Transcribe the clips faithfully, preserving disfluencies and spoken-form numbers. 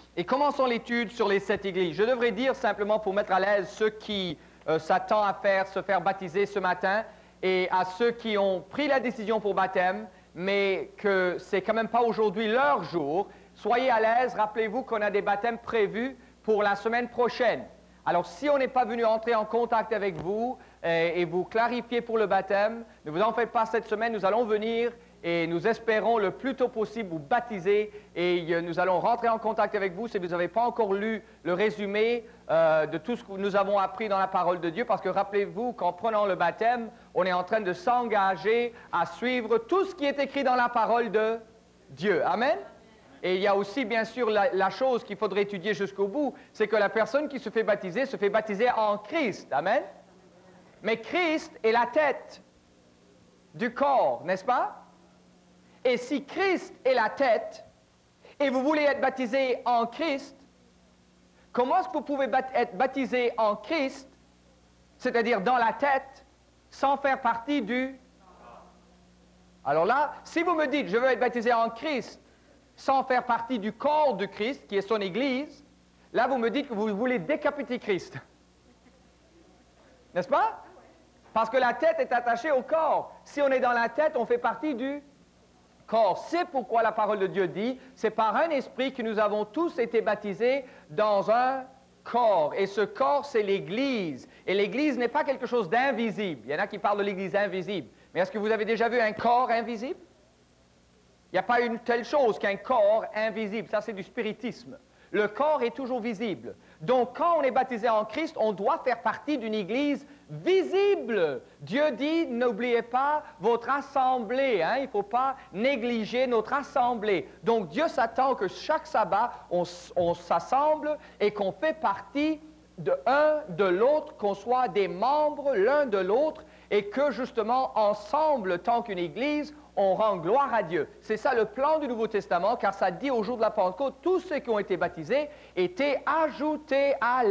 Et commençons l'étude sur les sept églises. Je devrais dire simplement pour mettre à l'aise ceux qui euh, s'attendent à faire, se faire baptiser ce matin et à ceux qui ont pris la décision pour baptême, mais que c'est quand même pas aujourd'hui leur jour. Soyez à l'aise, rappelez-vous qu'on a des baptêmes prévus pour la semaine prochaine. Alors, si on n'est pas venu entrer en contact avec vous euh, et vous clarifier pour le baptême, ne vous en faites pas cette semaine, nous allons venir et nous espérons le plus tôt possible vous baptiser et euh, nous allons rentrer en contact avec vous si vous n'avez pas encore lu le résumé euh, de tout ce que nous avons appris dans la parole de Dieu, parce que rappelez-vous qu'en prenant le baptême, on est en train de s'engager à suivre tout ce qui est écrit dans la parole de Dieu. Amen? Et il y a aussi, bien sûr, la, la chose qu'il faudrait étudier jusqu'au bout, c'est que la personne qui se fait baptiser se fait baptiser en Christ. Amen? Mais Christ est la tête du corps, n'est-ce pas? Et si Christ est la tête, et vous voulez être baptisé en Christ, comment est-ce que vous pouvez bat- être baptisé en Christ, c'est-à-dire dans la tête, sans faire partie du... Alors là, si vous me dites, je veux être baptisé en Christ, sans faire partie du corps de Christ, qui est son Église, là, vous me dites que vous voulez décapiter Christ. N'est-ce pas? Parce que la tête est attachée au corps. Si on est dans la tête, on fait partie du corps. C'est pourquoi la parole de Dieu dit, c'est par un esprit que nous avons tous été baptisés dans un corps. Et ce corps, c'est l'Église. Et l'Église n'est pas quelque chose d'invisible. Il y en a qui parlent de l'Église invisible. Mais est-ce que vous avez déjà vu un corps invisible? Il n'y a pas une telle chose qu'un corps invisible. Ça, c'est du spiritisme. Le corps est toujours visible. Donc, quand on est baptisé en Christ, on doit faire partie d'une Église visible. Dieu dit, n'oubliez pas votre assemblée. Hein? Il ne faut pas négliger notre assemblée. Donc, Dieu s'attend que chaque sabbat, on, on s'assemble et qu'on fait partie de un de l'autre, qu'on soit des membres l'un de l'autre et que, justement, ensemble, tant qu'une Église, on rend gloire à Dieu. C'est ça le plan du Nouveau Testament, car ça dit au jour de la Pentecôte, tous ceux qui ont été baptisés étaient ajoutés à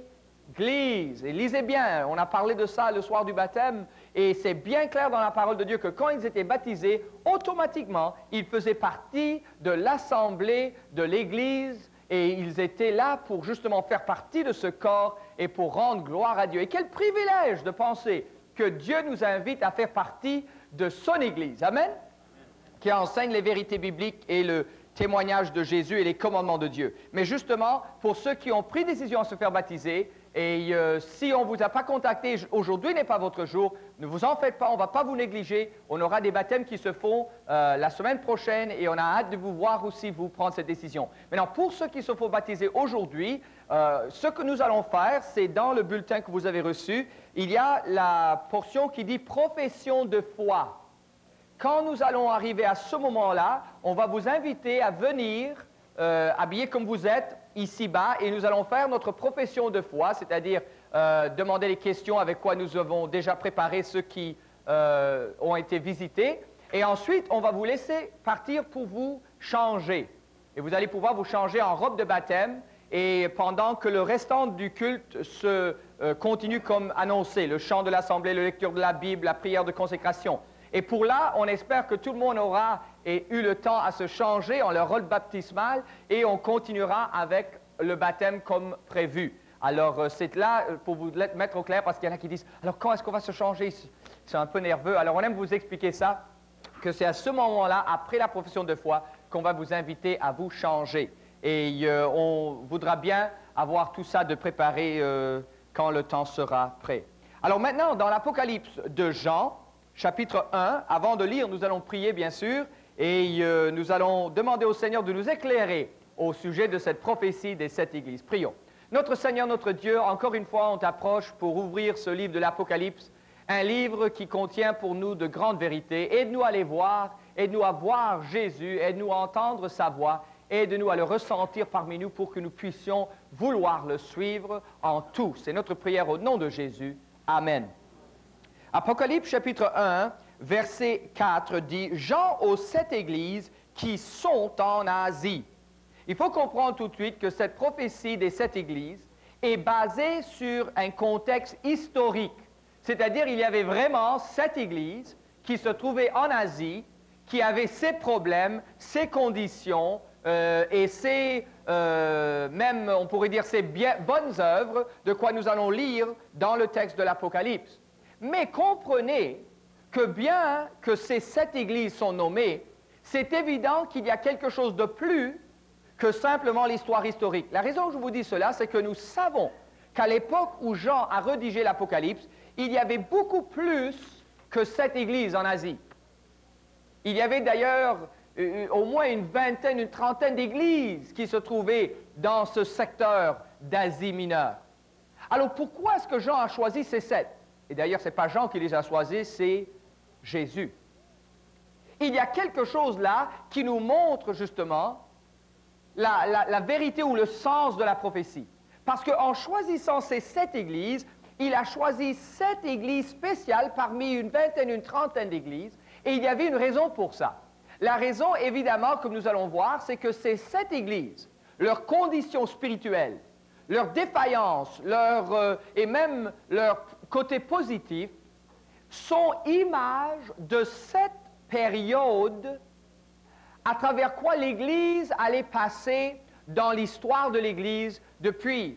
l'Église. Et lisez bien, on a parlé de ça le soir du baptême, et c'est bien clair dans la parole de Dieu que quand ils étaient baptisés, automatiquement, ils faisaient partie de l'assemblée de l'Église, et ils étaient là pour justement faire partie de ce corps et pour rendre gloire à Dieu. Et quel privilège de penser que Dieu nous invite à faire partie de son Église, Amen, qui enseigne les vérités bibliques et le témoignage de Jésus et les commandements de Dieu. Mais justement, pour ceux qui ont pris décision à se faire baptiser, et euh, si on ne vous a pas contacté, aujourd'hui n'est pas votre jour, ne vous en faites pas, on ne va pas vous négliger, on aura des baptêmes qui se font euh, la semaine prochaine et on a hâte de vous voir aussi vous prendre cette décision. Maintenant, pour ceux qui se font baptiser aujourd'hui, euh, ce que nous allons faire, c'est dans le bulletin que vous avez reçu, il y a la portion qui dit « profession de foi ». Quand nous allons arriver à ce moment-là, on va vous inviter à venir euh, habillés comme vous êtes, ici-bas, et nous allons faire notre profession de foi, c'est-à-dire euh, demander les questions avec quoi nous avons déjà préparé ceux qui euh, ont été visités. Et ensuite, on va vous laisser partir pour vous changer. Et vous allez pouvoir vous changer en robe de baptême, et pendant que le restant du culte se euh, continue comme annoncé, le chant de l'assemblée, la lecture de la Bible, la prière de consécration. Et pour là, on espère que tout le monde aura et eu le temps à se changer en leur rôle baptismal et on continuera avec le baptême comme prévu. Alors, euh, c'est là pour vous mettre au clair parce qu'il y en a qui disent « Alors, quand est-ce qu'on va se changer ?» Ils sont un peu nerveux. Alors, on aime vous expliquer ça, que c'est à ce moment-là, après la profession de foi, qu'on va vous inviter à vous changer. Et euh, on voudra bien avoir tout ça de préparé euh, quand le temps sera prêt. Alors maintenant, dans l'Apocalypse de Jean, chapitre un, avant de lire, nous allons prier, bien sûr, et euh, nous allons demander au Seigneur de nous éclairer au sujet de cette prophétie des sept églises. Prions. Notre Seigneur, notre Dieu, encore une fois, on t'approche pour ouvrir ce livre de l'Apocalypse, un livre qui contient pour nous de grandes vérités. Aide-nous à les voir, aide-nous à voir Jésus, aide-nous à entendre sa voix, aide-nous à le ressentir parmi nous pour que nous puissions vouloir le suivre en tout. C'est notre prière au nom de Jésus. Amen. Apocalypse chapitre un, verset quatre dit « Jean aux sept églises qui sont en Asie ». Il faut comprendre tout de suite que cette prophétie des sept églises est basée sur un contexte historique. C'est-à-dire il y avait vraiment sept églises qui se trouvaient en Asie, qui avaient ces problèmes, ces conditions euh, et ses, euh, même, on pourrait dire, ses bien, bonnes œuvres, de quoi nous allons lire dans le texte de l'Apocalypse. Mais comprenez que bien que ces sept églises sont nommées, c'est évident qu'il y a quelque chose de plus que simplement l'histoire historique. La raison que je vous dis cela, c'est que nous savons qu'à l'époque où Jean a rédigé l'Apocalypse, il y avait beaucoup plus que sept églises en Asie. Il y avait d'ailleurs euh, au moins une vingtaine, une trentaine d'églises qui se trouvaient dans ce secteur d'Asie mineure. Alors pourquoi est-ce que Jean a choisi ces sept? Et d'ailleurs, ce n'est pas Jean qui les a choisis, c'est Jésus. Il y a quelque chose là qui nous montre justement la, la, la vérité ou le sens de la prophétie. Parce qu'en choisissant ces sept églises, il a choisi sept églises spéciales parmi une vingtaine, une trentaine d'églises, et il y avait une raison pour ça. La raison, évidemment, comme nous allons voir, c'est que ces sept églises, leurs conditions spirituelles, leur défaillance, leur, euh, et même leur côté positif, sont images de cette période à travers quoi l'Église allait passer dans l'histoire de l'Église depuis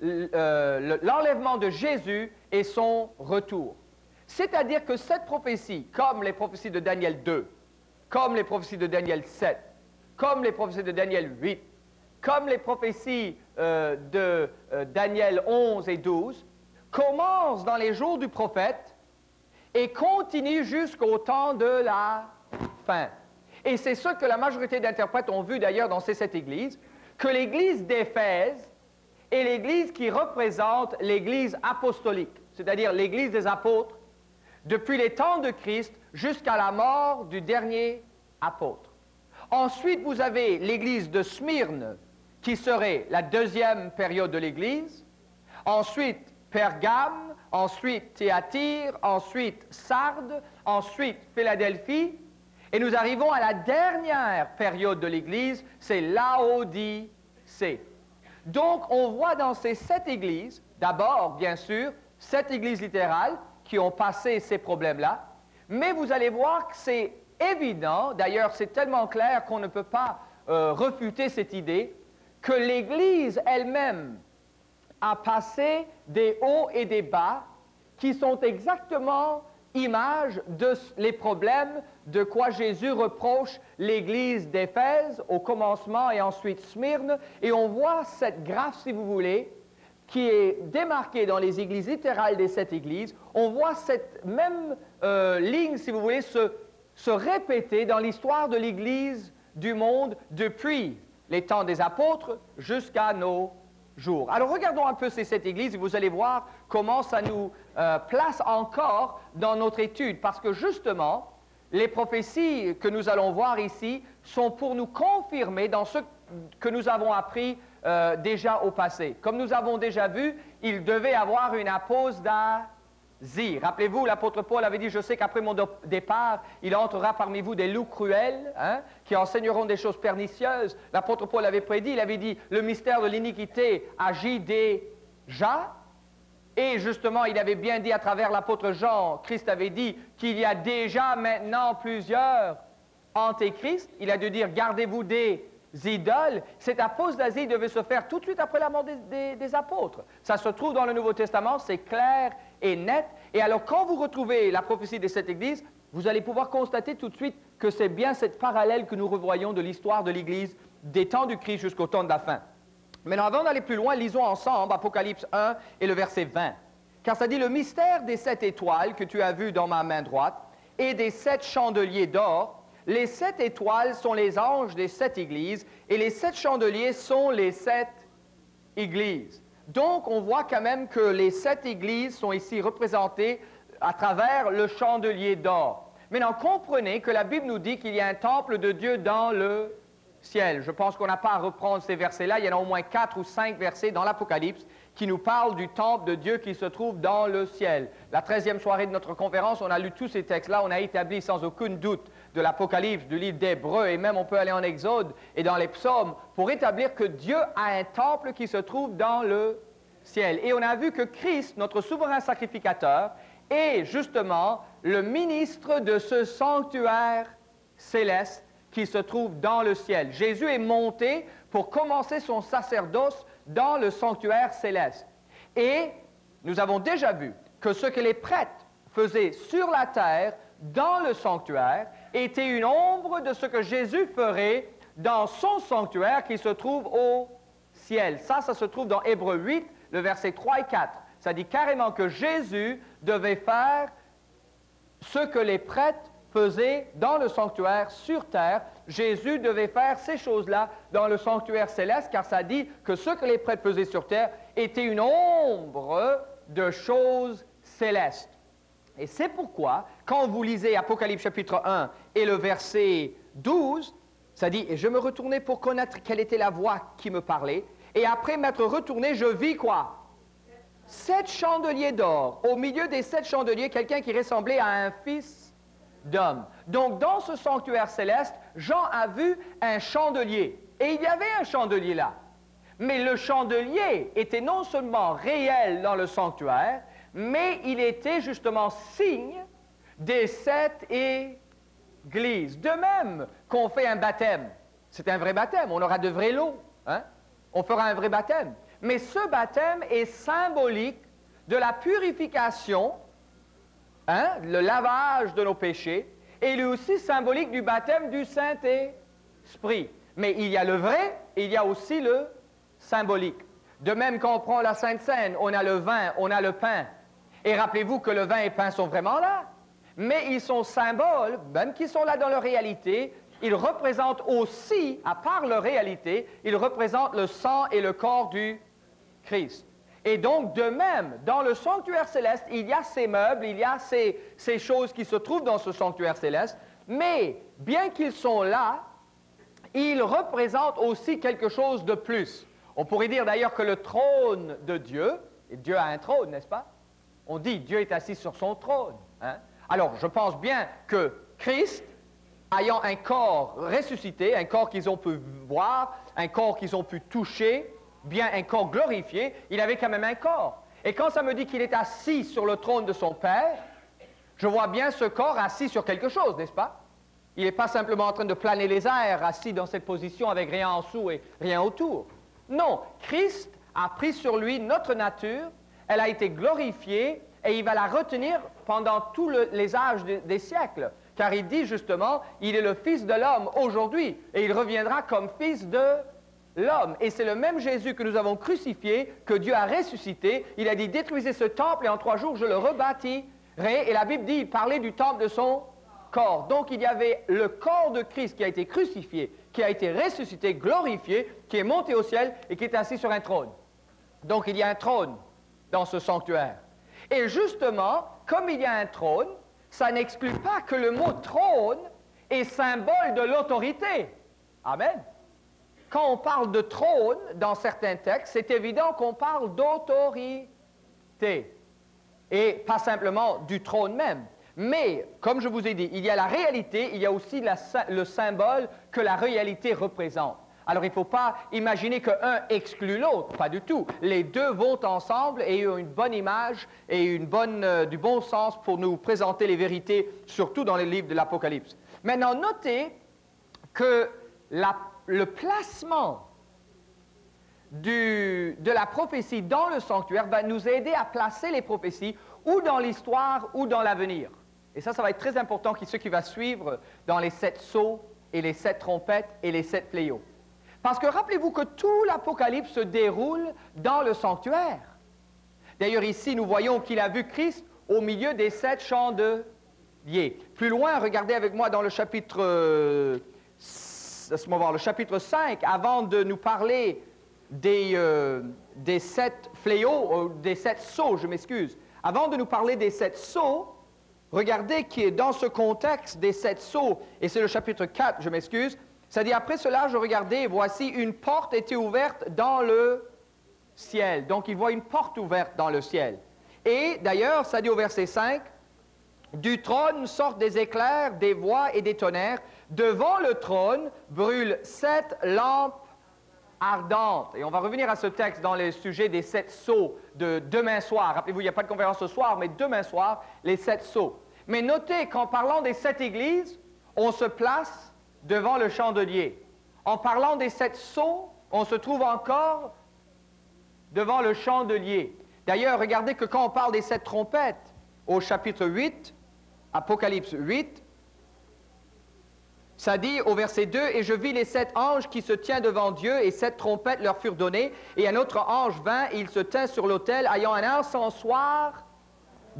euh, l'enlèvement de Jésus et son retour. C'est-à-dire que cette prophétie, comme les prophéties de Daniel deux, comme les prophéties de Daniel sept, comme les prophéties de Daniel huit, comme les prophéties euh, de euh, Daniel onze et douze, commencent dans les jours du prophète et continuent jusqu'au temps de la fin. Et c'est ce que la majorité d'interprètes ont vu d'ailleurs dans ces sept églises, que l'église d'Éphèse est l'église qui représente l'église apostolique, c'est-à-dire l'église des apôtres, depuis les temps de Christ jusqu'à la mort du dernier apôtre. Ensuite, vous avez l'église de Smyrne, qui serait la deuxième période de l'église. Ensuite, Pergame, ensuite Thyatire, ensuite Sardes, ensuite Philadelphie. Et nous arrivons à la dernière période de l'Église, c'est Laodicée. Donc, on voit dans ces sept églises, d'abord, bien sûr, sept églises littérales qui ont passé ces problèmes-là, mais vous allez voir que c'est évident, d'ailleurs, c'est tellement clair qu'on ne peut pas euh, refuter cette idée, que l'Église elle-même a passé des hauts et des bas qui sont exactement image de les problèmes de quoi Jésus reproche l'Église d'Éphèse au commencement et ensuite Smyrne. Et on voit cette graphe, si vous voulez, qui est démarquée dans les églises littérales des sept églises. On voit cette même euh, ligne, si vous voulez, se, se répéter dans l'histoire de l'Église du monde depuis les temps des apôtres jusqu'à nos jours. Alors regardons un peu ces sept églises et vous allez voir comment ça nous euh, place encore dans notre étude, parce que justement, les prophéties que nous allons voir ici sont pour nous confirmer dans ce que nous avons appris euh, déjà au passé. Comme nous avons déjà vu, il devait avoir une apostasie. Rappelez-vous, l'apôtre Paul avait dit, je sais qu'après mon départ, il entrera parmi vous des loups cruels, hein, qui enseigneront des choses pernicieuses. L'apôtre Paul avait prédit, il avait dit, le mystère de l'iniquité agit déjà. Et justement, il avait bien dit à travers l'apôtre Jean, Christ avait dit qu'il y a déjà maintenant plusieurs antéchrists. Il a dû dire, gardez-vous des idoles. Cette apostasie devait se faire tout de suite après la mort des, des, des apôtres. Ça se trouve dans le Nouveau Testament, c'est clair et net. Et alors, quand vous retrouvez la prophétie de cette Église, vous allez pouvoir constater tout de suite que c'est bien cette parallèle que nous revoyons de l'histoire de l'Église des temps du Christ jusqu'au temps de la fin. Maintenant, avant d'aller plus loin, lisons ensemble Apocalypse un et le verset vingt. Car ça dit, le mystère des sept étoiles que tu as vues dans ma main droite et des sept chandeliers d'or. Les sept étoiles sont les anges des sept églises et les sept chandeliers sont les sept églises. Donc, on voit quand même que les sept églises sont ici représentées à travers le chandelier d'or. Maintenant, comprenez que la Bible nous dit qu'il y a un temple de Dieu dans le ciel. Je pense qu'on n'a pas à reprendre ces versets-là. Il y en a au moins quatre ou cinq versets dans l'Apocalypse qui nous parlent du temple de Dieu qui se trouve dans le ciel. La treizième soirée de notre conférence, on a lu tous ces textes-là. On a établi sans aucun doute de l'Apocalypse, du livre d'Hébreux, et même on peut aller en Exode et dans les psaumes pour établir que Dieu a un temple qui se trouve dans le ciel. Et on a vu que Christ, notre souverain sacrificateur, est justement le ministre de ce sanctuaire céleste qui se trouve dans le ciel. Jésus est monté pour commencer son sacerdoce dans le sanctuaire céleste. Et nous avons déjà vu que ce que les prêtres faisaient sur la terre, dans le sanctuaire, était une ombre de ce que Jésus ferait dans son sanctuaire qui se trouve au ciel. Ça, ça se trouve dans Hébreux huit, le verset trois et quatre. Ça dit carrément que Jésus devait faire ce que les prêtres faisaient dans le sanctuaire sur terre. Jésus devait faire ces choses-là dans le sanctuaire céleste, car ça dit que ce que les prêtres faisaient sur terre était une ombre de choses célestes. Et c'est pourquoi, quand vous lisez Apocalypse chapitre un et le verset douze, ça dit « Et je me retournai pour connaître quelle était la voix qui me parlait, et après m'être retourné, je vis quoi? Sept chandeliers d'or. Au milieu des sept chandeliers, quelqu'un qui ressemblait à un fils d'homme. » Donc, dans ce sanctuaire céleste, Jean a vu un chandelier. Et il y avait un chandelier là. Mais le chandelier était non seulement réel dans le sanctuaire, mais il était justement signe des sept églises. De même qu'on fait un baptême. C'est un vrai baptême. On aura de vraie l'eau. Hein? On fera un vrai baptême. Mais ce baptême est symbolique de la purification, hein, le lavage de nos péchés, et il est aussi symbolique du baptême du Saint-Esprit. Mais il y a le vrai et il y a aussi le symbolique. De même quand on prend la Sainte Seine, on a le vin, on a le pain. Et rappelez-vous que le vin et le pain sont vraiment là. Mais ils sont symboles, même qu'ils sont là dans leur réalité, ils représentent aussi, à part leur réalité, ils représentent le sang et le corps du Christ. Et donc, de même, dans le sanctuaire céleste, il y a ces meubles, il y a ces, ces choses qui se trouvent dans ce sanctuaire céleste, mais bien qu'ils sont là, ils représentent aussi quelque chose de plus. On pourrait dire d'ailleurs que le trône de Dieu, et Dieu a un trône, n'est-ce pas? On dit Dieu est assis sur son trône. Hein? Alors, je pense bien que Christ, ayant un corps ressuscité, un corps qu'ils ont pu voir, un corps qu'ils ont pu toucher, bien un corps glorifié, il avait quand même un corps. Et quand ça me dit qu'il est assis sur le trône de son Père, je vois bien ce corps assis sur quelque chose, n'est-ce pas? Il n'est pas simplement en train de planer les airs, assis dans cette position avec rien en dessous et rien autour. Non, Christ a pris sur lui notre nature, elle a été glorifiée et il va la retenir pendant tous le, les âges de, des siècles. Car il dit justement, il est le Fils de l'homme aujourd'hui et il reviendra comme Fils de l'homme. Et c'est le même Jésus que nous avons crucifié, que Dieu a ressuscité. Il a dit, détruisez ce temple et en trois jours je le rebâtirai. Et la Bible dit, il parlait du temple de son corps. Donc il y avait le corps de Christ qui a été crucifié, qui a été ressuscité, glorifié, qui est monté au ciel et qui est assis sur un trône. Donc il y a un trône dans ce sanctuaire. Et justement, comme il y a un trône, ça n'exclut pas que le mot trône est symbole de l'autorité. Amen. Quand on parle de trône dans certains textes, c'est évident qu'on parle d'autorité. Et pas simplement du trône même. Mais, comme je vous ai dit, il y a la réalité, il y a aussi la, le symbole que la réalité représente. Alors, il ne faut pas imaginer qu'un exclut l'autre, pas du tout. Les deux vont ensemble et ont une bonne image et une bonne, euh, du bon sens pour nous présenter les vérités, surtout dans les livres de l'Apocalypse. Maintenant, notez que la, le placement du, de la prophétie dans le sanctuaire va nous aider à placer les prophéties ou dans l'histoire ou dans l'avenir. Et ça, ça va être très important, ce qui va suivre dans les sept sceaux et les sept trompettes et les sept fléaux. Parce que rappelez-vous que tout l'Apocalypse se déroule dans le sanctuaire. D'ailleurs, ici, nous voyons qu'il a vu Christ au milieu des sept chandeliers. Plus loin, regardez avec moi dans le chapitre, euh, laisse-moi voir, le chapitre cinq, avant de nous parler des, euh, des sept fléaux, euh, des sept sceaux, je m'excuse. Avant de nous parler des sept sceaux, regardez qui est dans ce contexte des sept sceaux, et c'est le chapitre quatre, je m'excuse. Ça dit, après cela, je regardais, et voici, une porte était ouverte dans le ciel. Donc, il voit une porte ouverte dans le ciel. Et d'ailleurs, ça dit au verset cinq, du trône sortent des éclairs, des voix et des tonnerres. Devant le trône brûlent sept lampes ardentes. Et on va revenir à ce texte dans le sujet des sept sceaux de demain soir. Rappelez-vous, il n'y a pas de conférence ce soir, mais demain soir, les sept sceaux. Mais notez qu'en parlant des sept églises, on se place devant le chandelier. En parlant des sept sceaux, on se trouve encore devant le chandelier. D'ailleurs, regardez que quand on parle des sept trompettes, au chapitre huit, Apocalypse huit, ça dit au verset deux, « Et je vis les sept anges qui se tiennent devant Dieu, et sept trompettes leur furent données, et un autre ange vint, et il se tint sur l'autel, ayant un encensoir d'or. »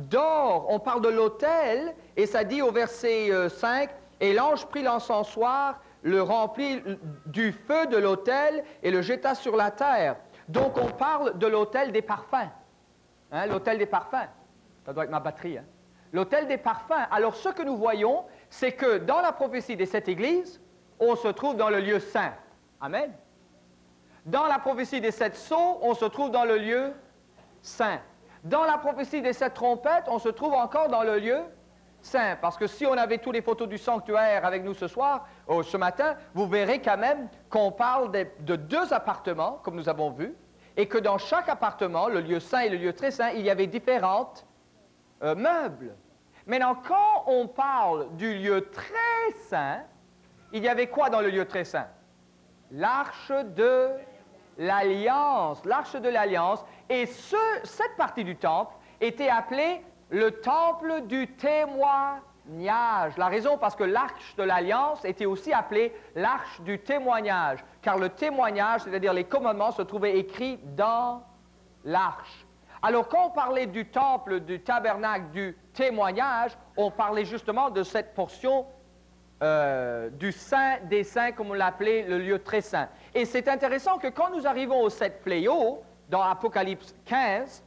On parle de l'autel, et ça dit au verset euh, cinq, « Et l'ange prit l'encensoir, le remplit du feu de l'autel, et le jeta sur la terre. » Donc on parle de l'autel des parfums. Hein, l'autel des parfums. Ça doit être ma batterie, hein? L'autel des parfums. Alors, ce que nous voyons, c'est que dans la prophétie des sept églises, on se trouve dans le lieu saint. Amen. Dans la prophétie des sept sceaux, on se trouve dans le lieu saint. Dans la prophétie des sept trompettes, on se trouve encore dans le lieu saint. Parce que si on avait tous les photos du sanctuaire avec nous ce soir, ou ce matin, vous verrez quand même qu'on parle de, de deux appartements, comme nous avons vu, et que dans chaque appartement, le lieu saint et le lieu très saint, il y avait différentes Euh, meubles. Maintenant, quand on parle du lieu très saint, il y avait quoi dans le lieu très saint? L'arche de l'Alliance. L'arche de l'Alliance. Et ce, cette partie du temple était appelée le temple du témoignage. La raison, parce que l'arche de l'Alliance était aussi appelée l'arche du témoignage, car le témoignage, c'est-à-dire les commandements, se trouvaient écrits dans l'arche. Alors, quand on parlait du temple, du tabernacle, du témoignage, on parlait justement de cette portion euh, du Saint des Saints, comme on l'appelait, le lieu très saint. Et c'est intéressant que quand nous arrivons aux sept fléaux, dans Apocalypse quinze,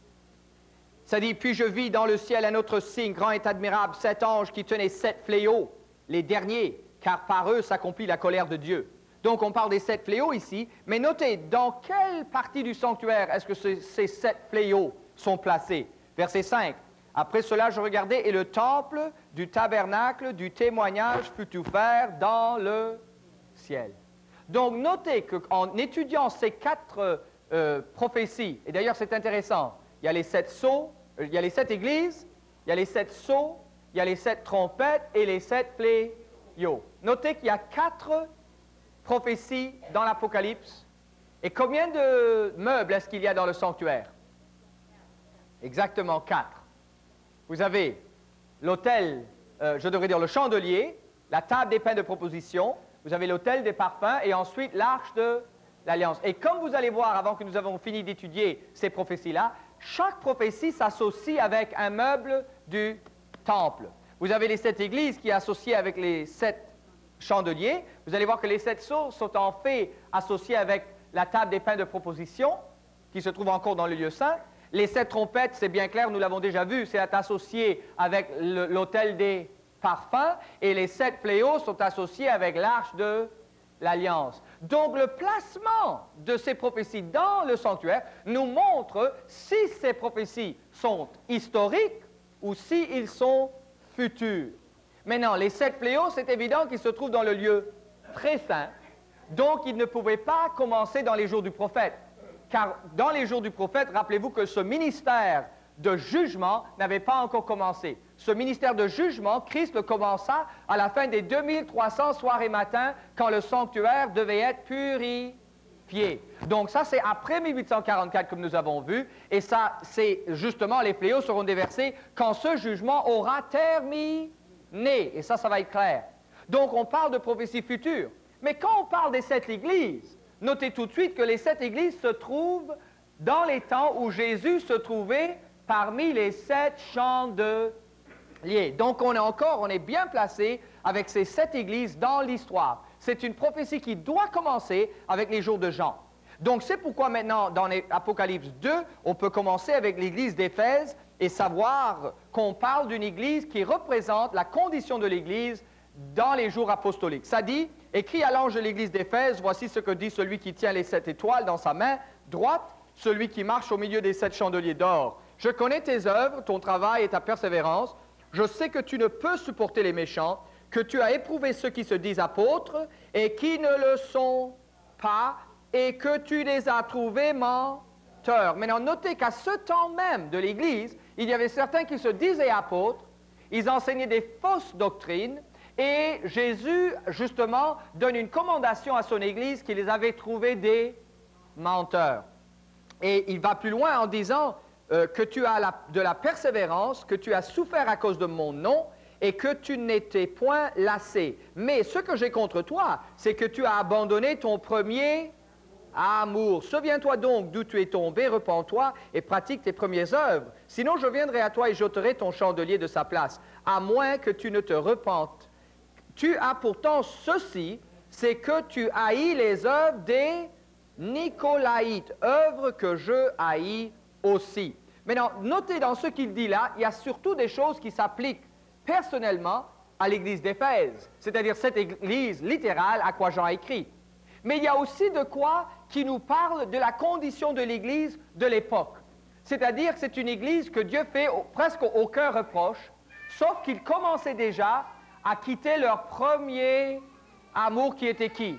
ça dit, « Puis je vis dans le ciel un autre signe, grand et admirable, sept anges qui tenaient sept fléaux, les derniers, car par eux s'accomplit la colère de Dieu. » Donc, on parle des sept fléaux ici, mais notez, dans quelle partie du sanctuaire est-ce que ce, ces sept fléaux sont placés? Verset cinq. « Après cela, je regardais, et le temple du tabernacle du témoignage fut ouvert dans le ciel. » Donc, notez qu'en étudiant ces quatre euh, prophéties, et d'ailleurs, c'est intéressant, il y a les sept sceaux, il y a les sept églises, il y a les sept sceaux, il y a les sept trompettes et les sept fléaux. Notez qu'il y a quatre prophéties dans l'Apocalypse. Et combien de meubles est-ce qu'il y a dans le sanctuaire? Exactement quatre. Vous avez l'autel, euh, je devrais dire le chandelier, la table des pains de proposition, vous avez l'autel des parfums et ensuite l'arche de l'Alliance. Et comme vous allez voir, avant que nous avons fini d'étudier ces prophéties-là, chaque prophétie s'associe avec un meuble du temple. Vous avez les sept églises qui sont associées avec les sept chandeliers. Vous allez voir que les sept sceaux sont en fait associés avec la table des pains de proposition, qui se trouve encore dans le lieu saint. Les sept trompettes, c'est bien clair, nous l'avons déjà vu, c'est associé avec l'autel des parfums, et les sept fléaux sont associés avec l'arche de l'Alliance. Donc, le placement de ces prophéties dans le sanctuaire nous montre si ces prophéties sont historiques ou s'ils sont futurs. Maintenant, les sept fléaux, c'est évident qu'ils se trouvent dans le lieu très saint, donc ils ne pouvaient pas commencer dans les jours du prophète. Car dans les jours du prophète, rappelez-vous que ce ministère de jugement n'avait pas encore commencé. Ce ministère de jugement, Christ le commença à la fin des deux mille trois cents soirs et matins, quand le sanctuaire devait être purifié. Donc ça, c'est après mille huit cent quarante-quatre, comme nous avons vu, et ça, c'est justement, les fléaux seront déversés quand ce jugement aura terminé. Et ça, ça va être clair. Donc, on parle de prophétie future. Mais quand on parle des sept églises, notez tout de suite que les sept églises se trouvent dans les temps où Jésus se trouvait parmi les sept chandeliers. Donc, on est encore, on est bien placé avec ces sept églises dans l'histoire. C'est une prophétie qui doit commencer avec les jours de Jean. Donc, c'est pourquoi maintenant, dans Apocalypse deux, on peut commencer avec l'église d'Éphèse et savoir qu'on parle d'une église qui représente la condition de l'église dans les jours apostoliques. Ça dit, « Écrit à l'ange de l'église d'Éphèse, voici ce que dit celui qui tient les sept étoiles dans sa main droite, celui qui marche au milieu des sept chandeliers d'or. Je connais tes œuvres, ton travail et ta persévérance. Je sais que tu ne peux supporter les méchants, que tu as éprouvé ceux qui se disent apôtres et qui ne le sont pas, et que tu les as trouvés menteurs. » Maintenant, notez qu'à ce temps même de l'Église, il y avait certains qui se disaient apôtres, ils enseignaient des fausses doctrines, Et Jésus, justement, donne une commandation à son Église qui les avait trouvés des menteurs. Et il va plus loin en disant euh, que tu as la, de la persévérance, que tu as souffert à cause de mon nom et que tu n'étais point lassé. Mais ce que j'ai contre toi, c'est que tu as abandonné ton premier amour. Souviens-toi donc d'où tu es tombé, repens-toi et pratique tes premières œuvres. Sinon, je viendrai à toi et j'ôterai ton chandelier de sa place, à moins que tu ne te repentes. Tu as pourtant ceci, c'est que tu haïs les œuvres des Nicolaïtes, œuvres que je haïs aussi. Maintenant, notez dans ce qu'il dit là, il y a surtout des choses qui s'appliquent personnellement à l'église d'Éphèse, c'est-à-dire cette église littérale à quoi Jean a écrit. Mais il y a aussi de quoi qui nous parle de la condition de l'église de l'époque. C'est-à-dire que c'est une église que Dieu fait au, presque aucun reproche, sauf qu'ils commençaient déjà à quitter leur premier amour qui était qui?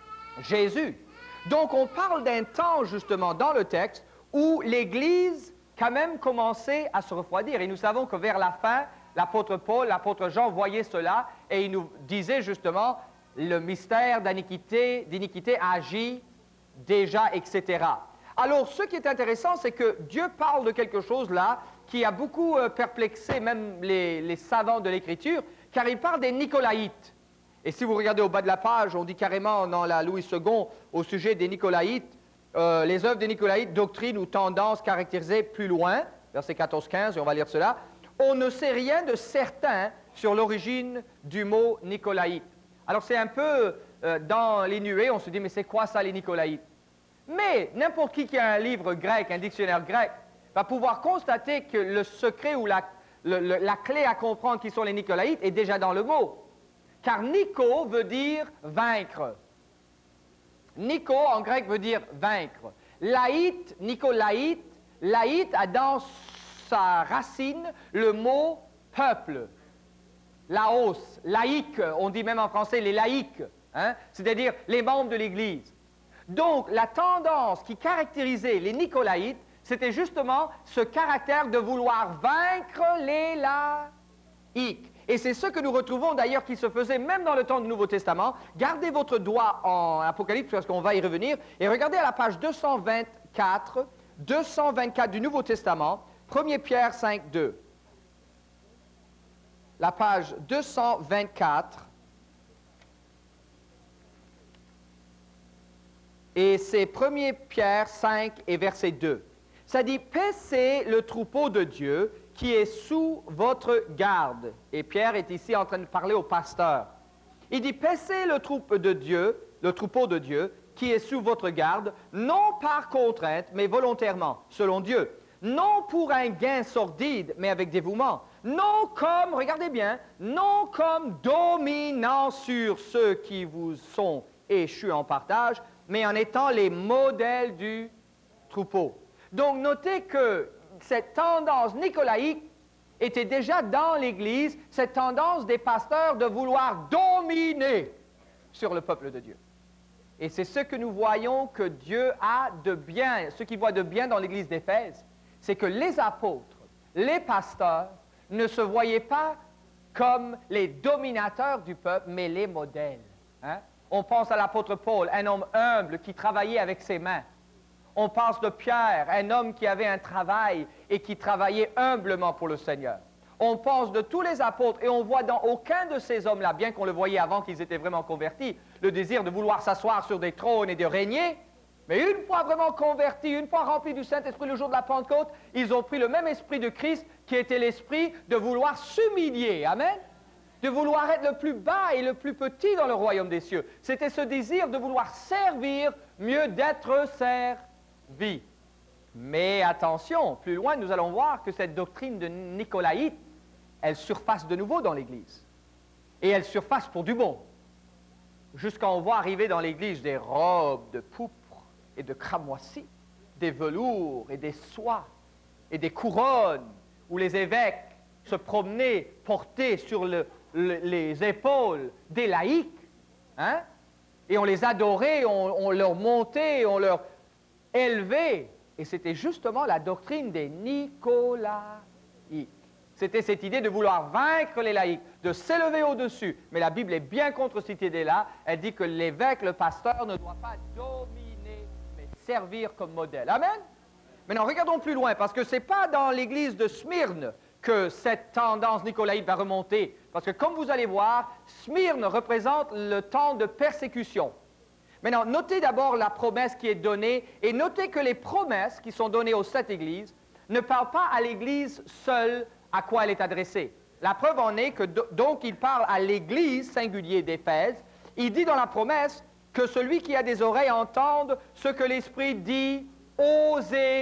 Jésus. Donc on parle d'un temps justement dans le texte où l'Église quand même commençait à se refroidir. Et nous savons que vers la fin, l'apôtre Paul, l'apôtre Jean voyaient cela et il nous disait justement le mystère d'iniquité, d'iniquité agit déjà, et cetera. Alors ce qui est intéressant, c'est que Dieu parle de quelque chose là qui a beaucoup euh, perplexé même les, les savants de l'Écriture, car il parle des Nicolaïtes. Et si vous regardez au bas de la page, on dit carrément dans la Louis second au sujet des Nicolaïtes, euh, les œuvres des Nicolaïtes, doctrine ou tendance caractérisée plus loin, verset quatorze quinze, et on va lire cela. On ne sait rien de certain sur l'origine du mot Nicolaïte. Alors c'est un peu euh, dans les nuées, on se dit, mais c'est quoi ça les Nicolaïtes? Mais n'importe qui qui a un livre grec, un dictionnaire grec, va pouvoir constater que le secret ou la, le, le, la clé à comprendre qui sont les Nicolaïtes est déjà dans le mot. Car Nico veut dire vaincre. Nico en grec veut dire vaincre. Laït, Nicolaïte, laït a dans sa racine le mot peuple. Laos, laïque, on dit même en français les laïcs, hein? C'est-à-dire les membres de l'Église. Donc la tendance qui caractérisait les Nicolaïtes, c'était justement ce caractère de vouloir vaincre les laïcs. Et c'est ce que nous retrouvons d'ailleurs qui se faisait même dans le temps du Nouveau Testament. Gardez votre doigt en Apocalypse parce qu'on va y revenir. Et regardez à la page deux cent vingt-quatre, deux cent vingt-quatre du Nouveau Testament, premier Pierre cinq, deux. La page deux cent vingt-quatre. Et c'est premier Pierre cinq et verset deux. Ça dit, paissez le troupeau de Dieu qui est sous votre garde. Et Pierre est ici en train de parler au pasteur. Il dit, paissez le troupeau de Dieu, le troupeau de Dieu qui est sous votre garde, non par contrainte, mais volontairement, selon Dieu. Non pour un gain sordide, mais avec dévouement. Non comme, regardez bien, non comme dominant sur ceux qui vous sont échus en partage, mais en étant les modèles du troupeau. Donc, notez que cette tendance nicolaïque était déjà dans l'Église, cette tendance des pasteurs de vouloir dominer sur le peuple de Dieu. Et c'est ce que nous voyons que Dieu a de bien, ce qu'il voit de bien dans l'Église d'Éphèse, c'est que les apôtres, les pasteurs, ne se voyaient pas comme les dominateurs du peuple, mais les modèles. Hein? On pense à l'apôtre Paul, un homme humble qui travaillait avec ses mains. On pense de Pierre, un homme qui avait un travail et qui travaillait humblement pour le Seigneur. On pense de tous les apôtres et on voit dans aucun de ces hommes-là, bien qu'on le voyait avant qu'ils étaient vraiment convertis, le désir de vouloir s'asseoir sur des trônes et de régner. Mais une fois vraiment convertis, une fois remplis du Saint-Esprit le jour de la Pentecôte, ils ont pris le même esprit de Christ qui était l'esprit de vouloir s'humilier. Amen. De vouloir être le plus bas et le plus petit dans le royaume des cieux. C'était ce désir de vouloir servir mieux d'être servi. Mais attention, plus loin, nous allons voir que cette doctrine de Nicolaïte, elle surface de nouveau dans l'Église. Et elle surface pour du bon. Jusqu'à on voit arriver dans l'Église des robes de pourpre et de cramoisi, des velours et des soies et des couronnes, où les évêques se promenaient portés sur le, le, les épaules des laïcs, hein? Et on les adorait, on, on leur montait, on leur élevait. Et c'était justement la doctrine des Nicolaïques. C'était cette idée de vouloir vaincre les laïcs, de s'élever au-dessus. Mais la Bible est bien contre cette idée-là. Elle dit que l'évêque, le pasteur, ne doit pas dominer, mais servir comme modèle. Amen? Maintenant, regardons plus loin, parce que ce n'est pas dans l'église de Smyrne que cette tendance nicolaïte va remonter. Parce que, comme vous allez voir, Smyrne représente le temps de persécution. Maintenant, notez d'abord la promesse qui est donnée, et notez que les promesses qui sont données aux sept églises ne parlent pas à l'église seule à quoi elle est adressée. La preuve en est que, donc, il parle à l'église singulier d'Éphèse. Il dit dans la promesse que celui qui a des oreilles entende ce que l'Esprit dit aux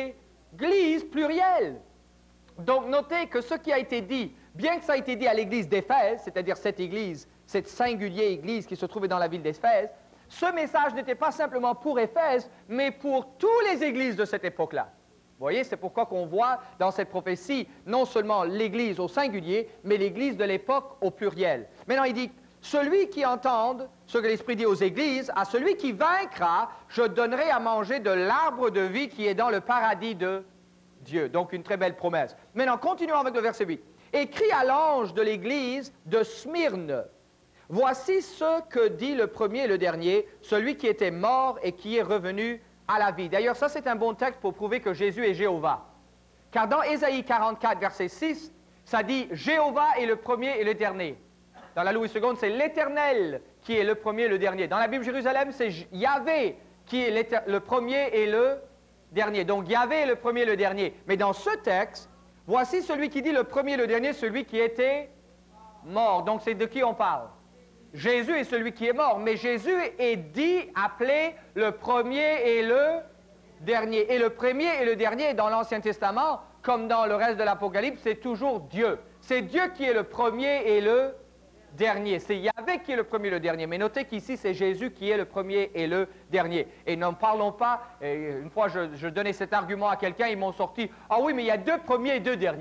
églises plurielles. Donc, notez que ce qui a été dit, bien que ça ait été dit à l'église d'Éphèse, c'est-à-dire cette église, cette singulière église qui se trouvait dans la ville d'Éphèse, ce message n'était pas simplement pour Éphèse, mais pour toutes les églises de cette époque-là. Vous voyez, c'est pourquoi qu'on voit dans cette prophétie non seulement l'église au singulier, mais l'église de l'époque au pluriel. Maintenant, il dit, celui qui entende ce que l'Esprit dit aux églises, à celui qui vaincra, je donnerai à manger de l'arbre de vie qui est dans le paradis de Dieu. Donc, une très belle promesse. Maintenant, continuons avec le verset huit. Écrit à l'ange de l'église de Smyrne, voici ce que dit le premier et le dernier, celui qui était mort et qui est revenu à la vie. D'ailleurs, ça, c'est un bon texte pour prouver que Jésus est Jéhovah. Car dans Ésaïe quarante-quatre, verset six, ça dit « Jéhovah est le premier et le dernier ». Dans la Louis seconde, c'est l'Éternel qui est le premier et le dernier. Dans la Bible Jérusalem, c'est Yahvé qui est le premier et le dernier. Donc, Yahvé est le premier et le dernier. Mais dans ce texte, voici celui qui dit le premier et le dernier, celui qui était mort. Donc, c'est de qui on parle? Jésus est celui qui est mort, mais Jésus est dit, appelé le premier et le dernier. Et le premier et le dernier, dans l'Ancien Testament, comme dans le reste de l'Apocalypse, c'est toujours Dieu. C'est Dieu qui est le premier et le dernier. C'est Yahvé qui est le premier et le dernier. Mais notez qu'ici, c'est Jésus qui est le premier et le dernier. Et n'en parlons pas, et une fois je, je donnais cet argument à quelqu'un, ils m'ont sorti, « Ah oui, mais il y a deux premiers et deux derniers. »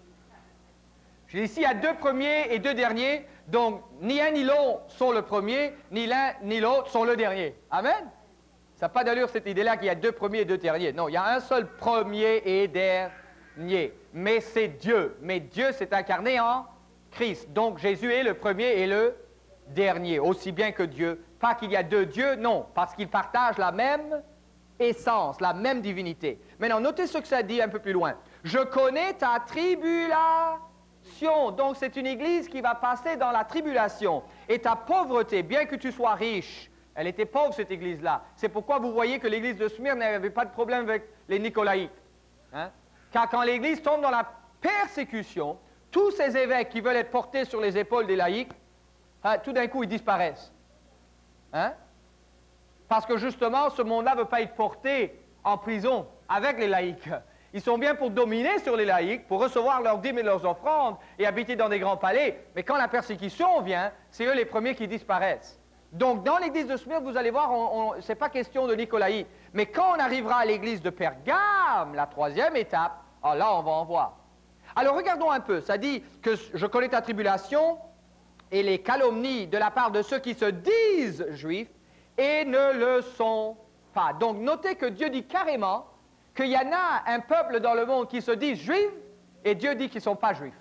Je dis, ici, il y a deux premiers et deux derniers, donc ni un ni l'autre sont le premier, ni l'un ni l'autre sont le dernier. Amen? Ça n'a pas d'allure cette idée-là qu'il y a deux premiers et deux derniers. Non, il y a un seul premier et dernier. Mais c'est Dieu. Mais Dieu s'est incarné en Christ. Donc Jésus est le premier et le dernier, aussi bien que Dieu. Pas qu'il y a deux dieux, non, parce qu'ils partagent la même essence, la même divinité. Maintenant, notez ce que ça dit un peu plus loin. Je connais ta tribulation. Donc, c'est une église qui va passer dans la tribulation. Et ta pauvreté, bien que tu sois riche, elle était pauvre, cette église-là. C'est pourquoi vous voyez que l'église de Smyrne n'avait pas de problème avec les Nicolaïtes. Hein? Car quand l'église tombe dans la persécution, tous ces évêques qui veulent être portés sur les épaules des laïcs, hein, tout d'un coup, ils disparaissent. Hein? Parce que justement, ce monde-là ne veut pas être porté en prison avec les laïcs. Ils sont bien pour dominer sur les laïcs, pour recevoir leurs dîmes et leurs offrandes et habiter dans des grands palais. Mais quand la persécution vient, c'est eux les premiers qui disparaissent. Donc, dans l'église de Smyrne, vous allez voir, ce n'est pas question de Nicolaïte. Mais quand on arrivera à l'église de Pergame, la troisième étape, ah, là, on va en voir. Alors, regardons un peu. Ça dit que je connais ta tribulation et les calomnies de la part de ceux qui se disent juifs et ne le sont pas. Donc, notez que Dieu dit carrément qu'il y en a un peuple dans le monde qui se dit juifs, et Dieu dit qu'ils ne sont pas juifs.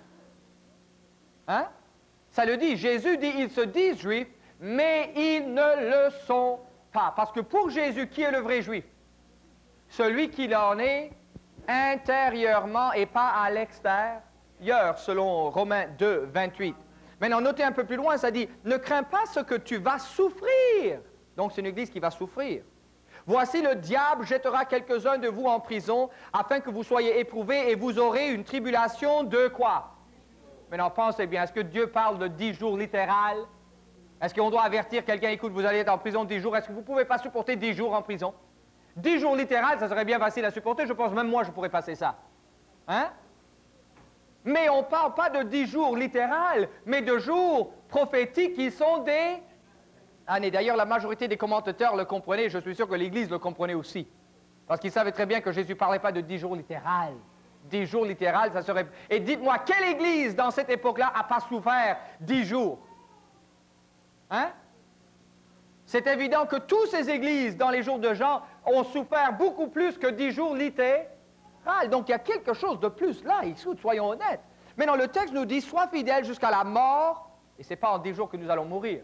Hein? Ça le dit, Jésus dit ils se disent juifs, mais ils ne le sont pas. Parce que pour Jésus, qui est le vrai juif? Celui qui en est intérieurement et pas à l'extérieur, selon Romains deux, vingt-huit. Maintenant, notez un peu plus loin, ça dit, ne crains pas ce que tu vas souffrir. Donc, c'est une église qui va souffrir. Voici le diable jettera quelques-uns de vous en prison, afin que vous soyez éprouvés, et vous aurez une tribulation de quoi? Maintenant, pensez bien, est-ce que Dieu parle de dix jours littéral? Est-ce qu'on doit avertir quelqu'un, écoute, vous allez être en prison dix jours, est-ce que vous ne pouvez pas supporter dix jours en prison? dix jours littéral, ça serait bien facile à supporter, je pense même moi je pourrais passer ça. Hein? Mais on ne parle pas de dix jours littéral, mais de jours prophétiques qui sont des années. D'ailleurs, la majorité des commentateurs le comprenaient, je suis sûr que l'Église le comprenait aussi. Parce qu'ils savaient très bien que Jésus ne parlait pas de dix jours littéral. Dix jours littéral, ça serait... Et dites-moi, quelle Église dans cette époque-là n'a pas souffert dix jours? Hein? C'est évident que toutes ces églises, dans les jours de Jean, ont souffert beaucoup plus que dix jours littéral. Donc, il y a quelque chose de plus là, soyons honnêtes. Maintenant, le texte nous dit, sois fidèle jusqu'à la mort, et ce n'est pas en dix jours que nous allons mourir.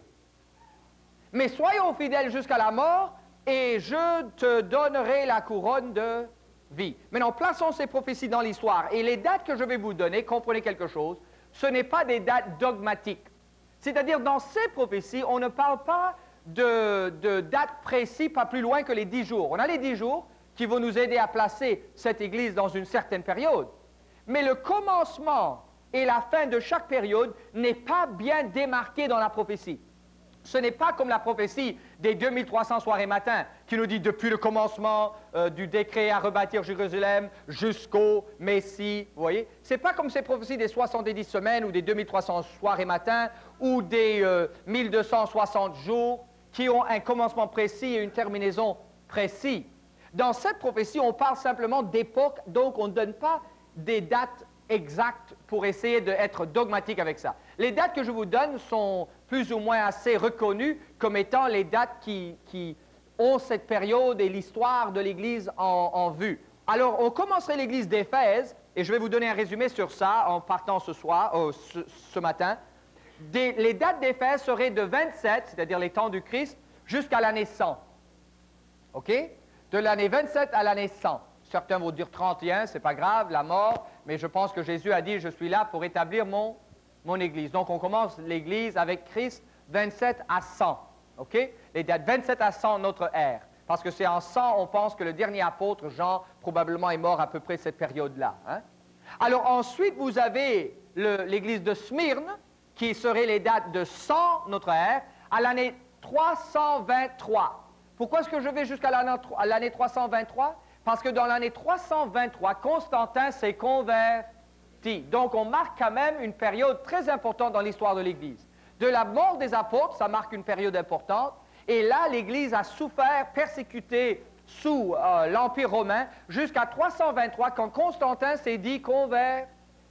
Mais soyons fidèles jusqu'à la mort, et je te donnerai la couronne de vie. Maintenant, plaçons ces prophéties dans l'histoire. Et les dates que je vais vous donner, comprenez quelque chose, ce n'est pas des dates dogmatiques. C'est-à-dire, dans ces prophéties, on ne parle pas de, de dates précises, pas plus loin que les dix jours. On a les dix jours qui vont nous aider à placer cette Église dans une certaine période. Mais le commencement et la fin de chaque période n'est pas bien démarqué dans la prophétie. Ce n'est pas comme la prophétie des deux mille trois cents soirs et matins qui nous dit depuis le commencement euh, du décret à rebâtir Jérusalem jusqu'au Messie, vous voyez. Ce n'est pas comme ces prophéties des soixante-dix semaines ou des deux mille trois cents soirs et matins ou des euh, mille deux cent soixante jours qui ont un commencement précis et une terminaison précise. Dans cette prophétie, on parle simplement d'époque, donc on ne donne pas des dates exactes pour essayer d'être dogmatique avec ça. Les dates que je vous donne sont plus ou moins assez reconnues comme étant les dates qui, qui ont cette période et l'histoire de l'Église en, en vue. Alors, on commencerait l'Église d'Éphèse, et je vais vous donner un résumé sur ça en partant ce soir, euh, ce, ce matin. Des, les dates d'Éphèse seraient de vingt-sept, c'est-à-dire les temps du Christ, jusqu'à l'année cent. OK? De l'année vingt-sept à l'année cent. Certains vont dire trente et un, c'est pas grave, la mort, mais je pense que Jésus a dit, je suis là pour établir mon, mon Église. Donc, on commence l'Église avec Christ vingt-sept à cent. OK? Les dates vingt-sept à cent, notre ère. Parce que c'est en cent, on pense que le dernier apôtre, Jean, probablement est mort à peu près cette période-là. Hein? Alors, ensuite, vous avez l'Église de Smyrne, qui serait les dates de cent, notre ère, à l'année trois cent vingt-trois. Pourquoi est-ce que je vais jusqu'à l'année trois cent vingt-trois? Parce que dans l'année trois cent vingt-trois, Constantin s'est converti. Donc, on marque quand même une période très importante dans l'histoire de l'Église. De la mort des apôtres, ça marque une période importante. Et là, l'Église a souffert, persécuté sous euh, l'Empire romain, jusqu'à trois cent vingt-trois, quand Constantin s'est dit converti,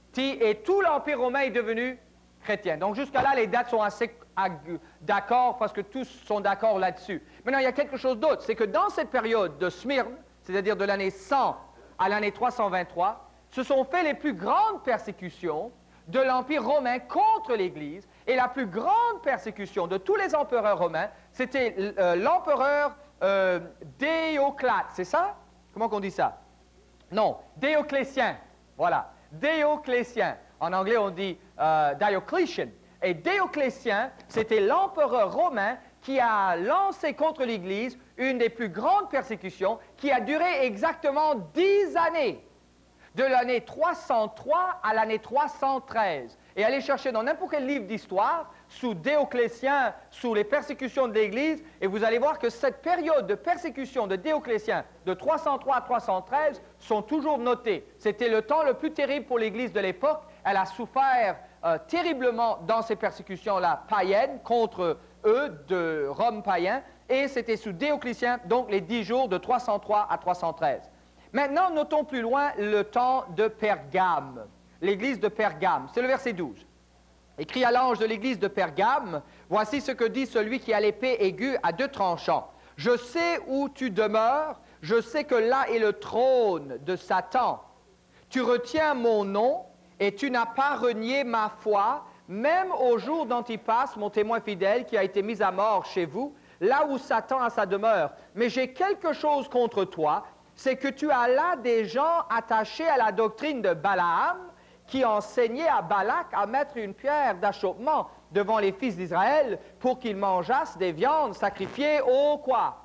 et tout l'Empire romain est devenu chrétien. Donc, jusqu'à là, les dates sont assez d'accord, parce que tous sont d'accord là-dessus. Maintenant, il y a quelque chose d'autre, c'est que dans cette période de Smyrne, c'est-à-dire de l'année cent à l'année trois cent vingt-trois, se sont fait les plus grandes persécutions de l'Empire romain contre l'Église, et la plus grande persécution de tous les empereurs romains, c'était euh, l'empereur euh, Déoclate, c'est ça? Comment on dit ça? Non, Dioclétien, voilà, Dioclétien. En anglais, on dit euh, Diocletian. Et Dioclétien, c'était l'empereur romain qui a lancé contre l'Église une des plus grandes persécutions qui a duré exactement dix années, de l'année trois cent trois à l'année trois cent treize. Et allez chercher dans n'importe quel livre d'histoire, sous Dioclétien, sous les persécutions de l'Église, et vous allez voir que cette période de persécution de Dioclétien, de trois cent trois à trois cent treize, sont toujours notées. C'était le temps le plus terrible pour l'Église de l'époque. Elle a souffert euh, terriblement dans ces persécutions-là païennes, contre eux, de Rome païen, et c'était sous Dioclétien, donc les dix jours de trois cent trois à trois cent treize. Maintenant, notons plus loin le temps de Pergame, l'église de Pergame. C'est le verset douze. Écrit à l'ange de l'église de Pergame, voici ce que dit celui qui a l'épée aiguë à deux tranchants. Je sais où tu demeures, je sais que là est le trône de Satan. Tu retiens mon nom et tu n'as pas renié ma foi, même au jour d'Antipas, mon témoin fidèle, qui a été mis à mort chez vous, là où Satan a sa demeure. Mais j'ai quelque chose contre toi, c'est que tu as là des gens attachés à la doctrine de Balaam, qui enseignait à Balak à mettre une pierre d'achoppement devant les fils d'Israël pour qu'ils mangeassent des viandes sacrifiées aux quoi?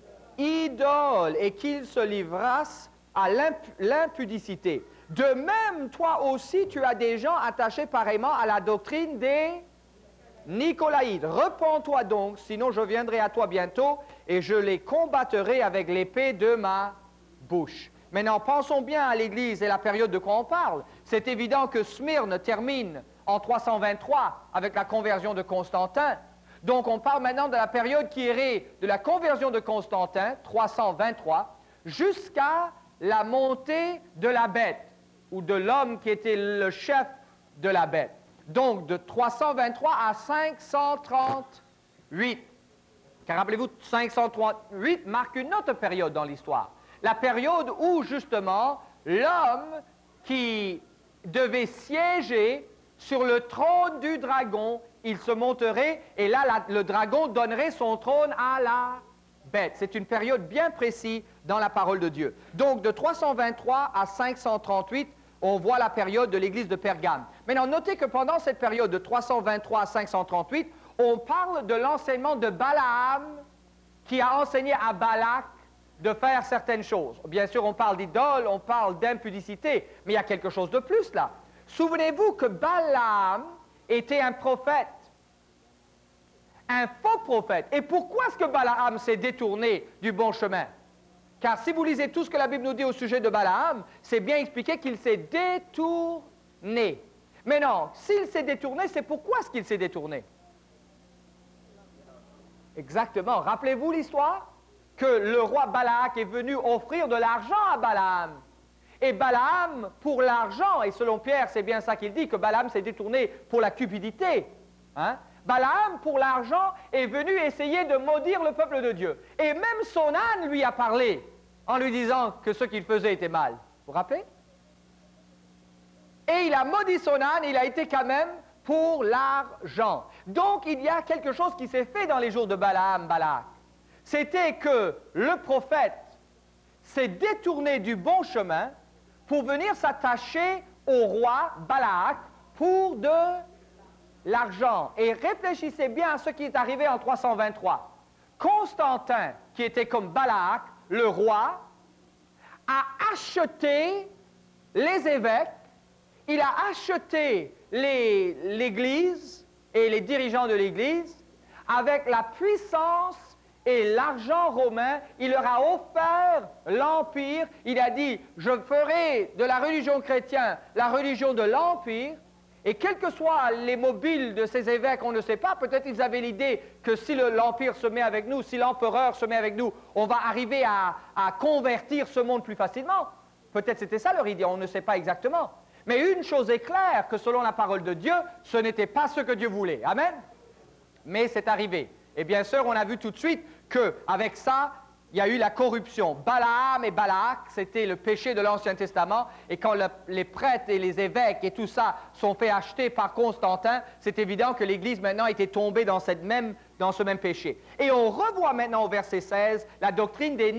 Idoles, et qu'ils se livrassent à l'impudicité. De même, toi aussi, tu as des gens attachés pareillement à la doctrine des Nicolaïdes. Repens-toi donc, sinon je viendrai à toi bientôt et je les combattrai avec l'épée de ma bouche. Maintenant, pensons bien à l'Église et la période de quoi on parle. C'est évident que Smyrne termine en trois cent vingt-trois avec la conversion de Constantin. Donc, on parle maintenant de la période qui irait de la conversion de Constantin, trois cent vingt-trois, jusqu'à la montée de la bête, ou de l'homme qui était le chef de la bête. Donc, de trois cent vingt-trois à cinq cent trente-huit. Car rappelez-vous, cinq cent trente-huit marque une autre période dans l'histoire. La période où, justement, l'homme qui devait siéger sur le trône du dragon. Il se monterait et là, la, le dragon donnerait son trône à la bête. C'est une période bien précise dans la parole de Dieu. Donc, de trois cent vingt-trois à cinq cent trente-huit, on voit la période de l'église de Pergame. Maintenant, notez que pendant cette période de trois cent vingt-trois à cinq cent trente-huit, on parle de l'enseignement de Balaam qui a enseigné à Balak de faire certaines choses. Bien sûr, on parle d'idoles, on parle d'impudicité, mais il y a quelque chose de plus là. Souvenez-vous que Balaam était un prophète, un faux prophète. Et pourquoi est-ce que Balaam s'est détourné du bon chemin? Car si vous lisez tout ce que la Bible nous dit au sujet de Balaam, c'est bien expliqué qu'il s'est détourné. Mais non, s'il s'est détourné, c'est pourquoi est-ce qu'il s'est détourné? Exactement. Rappelez-vous l'histoire? Que le roi Balak est venu offrir de l'argent à Balaam. Et Balaam, pour l'argent, et selon Pierre, c'est bien ça qu'il dit, que Balaam s'est détourné pour la cupidité. Hein? Balaam, pour l'argent, est venu essayer de maudire le peuple de Dieu. Et même son âne lui a parlé en lui disant que ce qu'il faisait était mal. Vous vous rappelez? Et il a maudit son âne, il a été quand même pour l'argent. Donc, il y a quelque chose qui s'est fait dans les jours de Balaam, Balak. C'était que le prophète s'est détourné du bon chemin pour venir s'attacher au roi Balak pour de l'argent. Et réfléchissez bien à ce qui est arrivé en trois cent vingt-trois. Constantin, qui était comme Balak, le roi, a acheté les évêques, il a acheté l'Église et les dirigeants de l'Église avec la puissance et l'argent romain. Il leur a offert l'Empire. Il a dit, je ferai de la religion chrétienne la religion de l'Empire. Et quels que soient les mobiles de ces évêques, on ne sait pas, peut-être ils avaient l'idée que si l'Empire se met avec nous, si l'empereur se met avec nous, on va arriver à, à convertir ce monde plus facilement. Peut-être c'était ça leur idée, on ne sait pas exactement. Mais une chose est claire, que selon la parole de Dieu, ce n'était pas ce que Dieu voulait. Amen? Mais c'est arrivé. Et bien sûr, on a vu tout de suite qu'avec ça, il y a eu la corruption. Balaam et Balak, c'était le péché de l'Ancien Testament. Et quand le, les prêtres et les évêques et tout ça sont fait acheter par Constantin, c'est évident que l'Église maintenant était tombée dans, cette même, dans ce même péché. Et on revoit maintenant au verset seize la doctrine des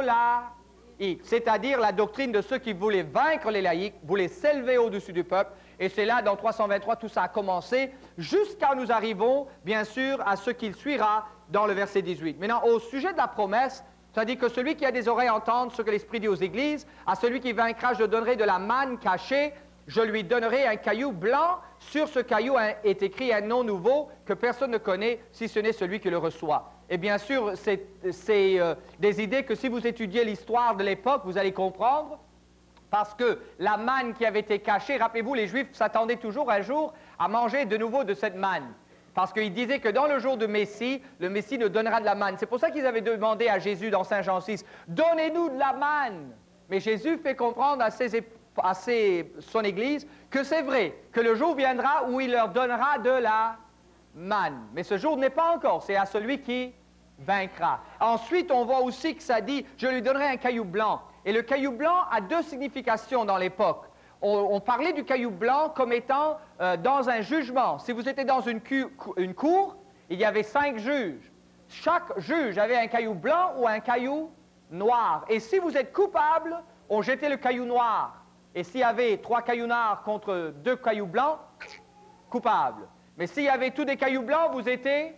Nicolaïtes, c'est-à-dire la doctrine de ceux qui voulaient vaincre les laïcs, voulaient s'élever au-dessus du peuple. Et c'est là, dans trois cent vingt-trois, tout ça a commencé, jusqu'à nous arrivons, bien sûr, à ce qu'il suivra dans le verset dix-huit. Maintenant, au sujet de la promesse, ça dit que celui qui a des oreilles entende ce que l'Esprit dit aux églises. À celui qui vaincra, je donnerai de la manne cachée. Je lui donnerai un caillou blanc. Sur ce caillou est écrit un nom nouveau que personne ne connaît, si ce n'est celui qui le reçoit. Et bien sûr, c'est euh, des idées que si vous étudiez l'histoire de l'époque, vous allez comprendre. Parce que la manne qui avait été cachée, rappelez-vous, les Juifs s'attendaient toujours un jour à manger de nouveau de cette manne. Parce qu'ils disaient que dans le jour de Messie, le Messie nous donnera de la manne. C'est pour ça qu'ils avaient demandé à Jésus dans Saint Jean six, « Donnez-nous de la manne !» Mais Jésus fait comprendre à, ses, à ses, son Église que c'est vrai, que le jour viendra où il leur donnera de la manne. Mais ce jour n'est pas encore, c'est à celui qui vaincra. Ensuite, on voit aussi que ça dit, « Je lui donnerai un caillou blanc ». Et le caillou blanc a deux significations dans l'époque. On, on parlait du caillou blanc comme étant euh, dans un jugement. Si vous étiez dans une, cu, une cour, il y avait cinq juges. Chaque juge avait un caillou blanc ou un caillou noir. Et si vous êtes coupable, on jetait le caillou noir. Et s'il y avait trois cailloux noirs contre deux cailloux blancs, coupable. Mais s'il y avait tous des cailloux blancs, vous étiez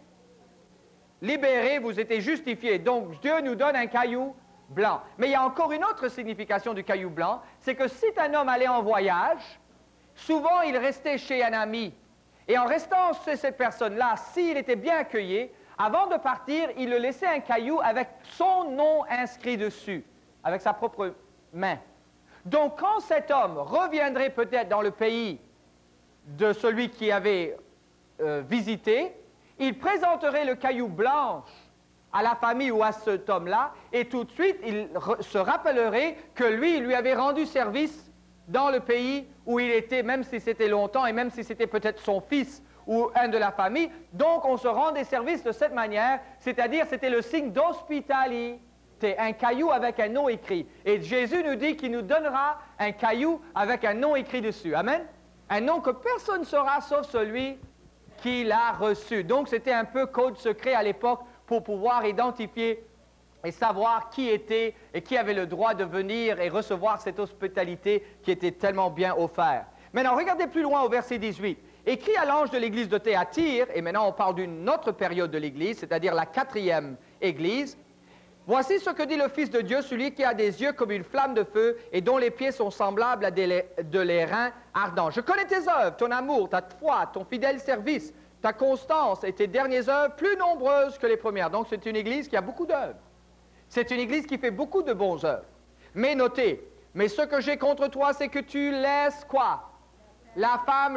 libéré, vous étiez justifié. Donc Dieu nous donne un caillou blanc. Mais il y a encore une autre signification du caillou blanc, c'est que si un homme allait en voyage, souvent il restait chez un ami. Et en restant chez cette personne-là, s'il était bien accueilli, avant de partir, il le laissait un caillou avec son nom inscrit dessus, avec sa propre main. Donc quand cet homme reviendrait peut-être dans le pays de celui qui avait euh, visité, il présenterait le caillou blanc à la famille ou à cet homme-là, et tout de suite, il se rappellerait que lui, il lui avait rendu service dans le pays où il était, même si c'était longtemps, et même si c'était peut-être son fils ou un de la famille. Donc, on se rendait service de cette manière, c'est-à-dire, c'était le signe d'hospitalité. un caillou avec un nom écrit. Et Jésus nous dit qu'il nous donnera un caillou avec un nom écrit dessus. Amen? Un nom que personne ne saura sauf celui qui l'a reçu. Donc, c'était un peu code secret à l'époque pour pouvoir identifier et savoir qui était et qui avait le droit de venir et recevoir cette hospitalité qui était tellement bien offerte. Maintenant, regardez plus loin au verset dix-huit. Écrit à l'ange de l'église de Thyatire, et maintenant on parle d'une autre période de l'église, c'est-à-dire la quatrième église. Voici ce que dit le Fils de Dieu, celui qui a des yeux comme une flamme de feu et dont les pieds sont semblables à des, de l'airain ardent. Je connais tes œuvres, ton amour, ta foi, ton fidèle service, ta constance et tes dernières œuvres plus nombreuses que les premières. Donc c'est une église qui a beaucoup d'œuvres. C'est une église qui fait beaucoup de bonnes œuvres. Mais notez, mais ce que j'ai contre toi, c'est que tu laisses quoi? La femme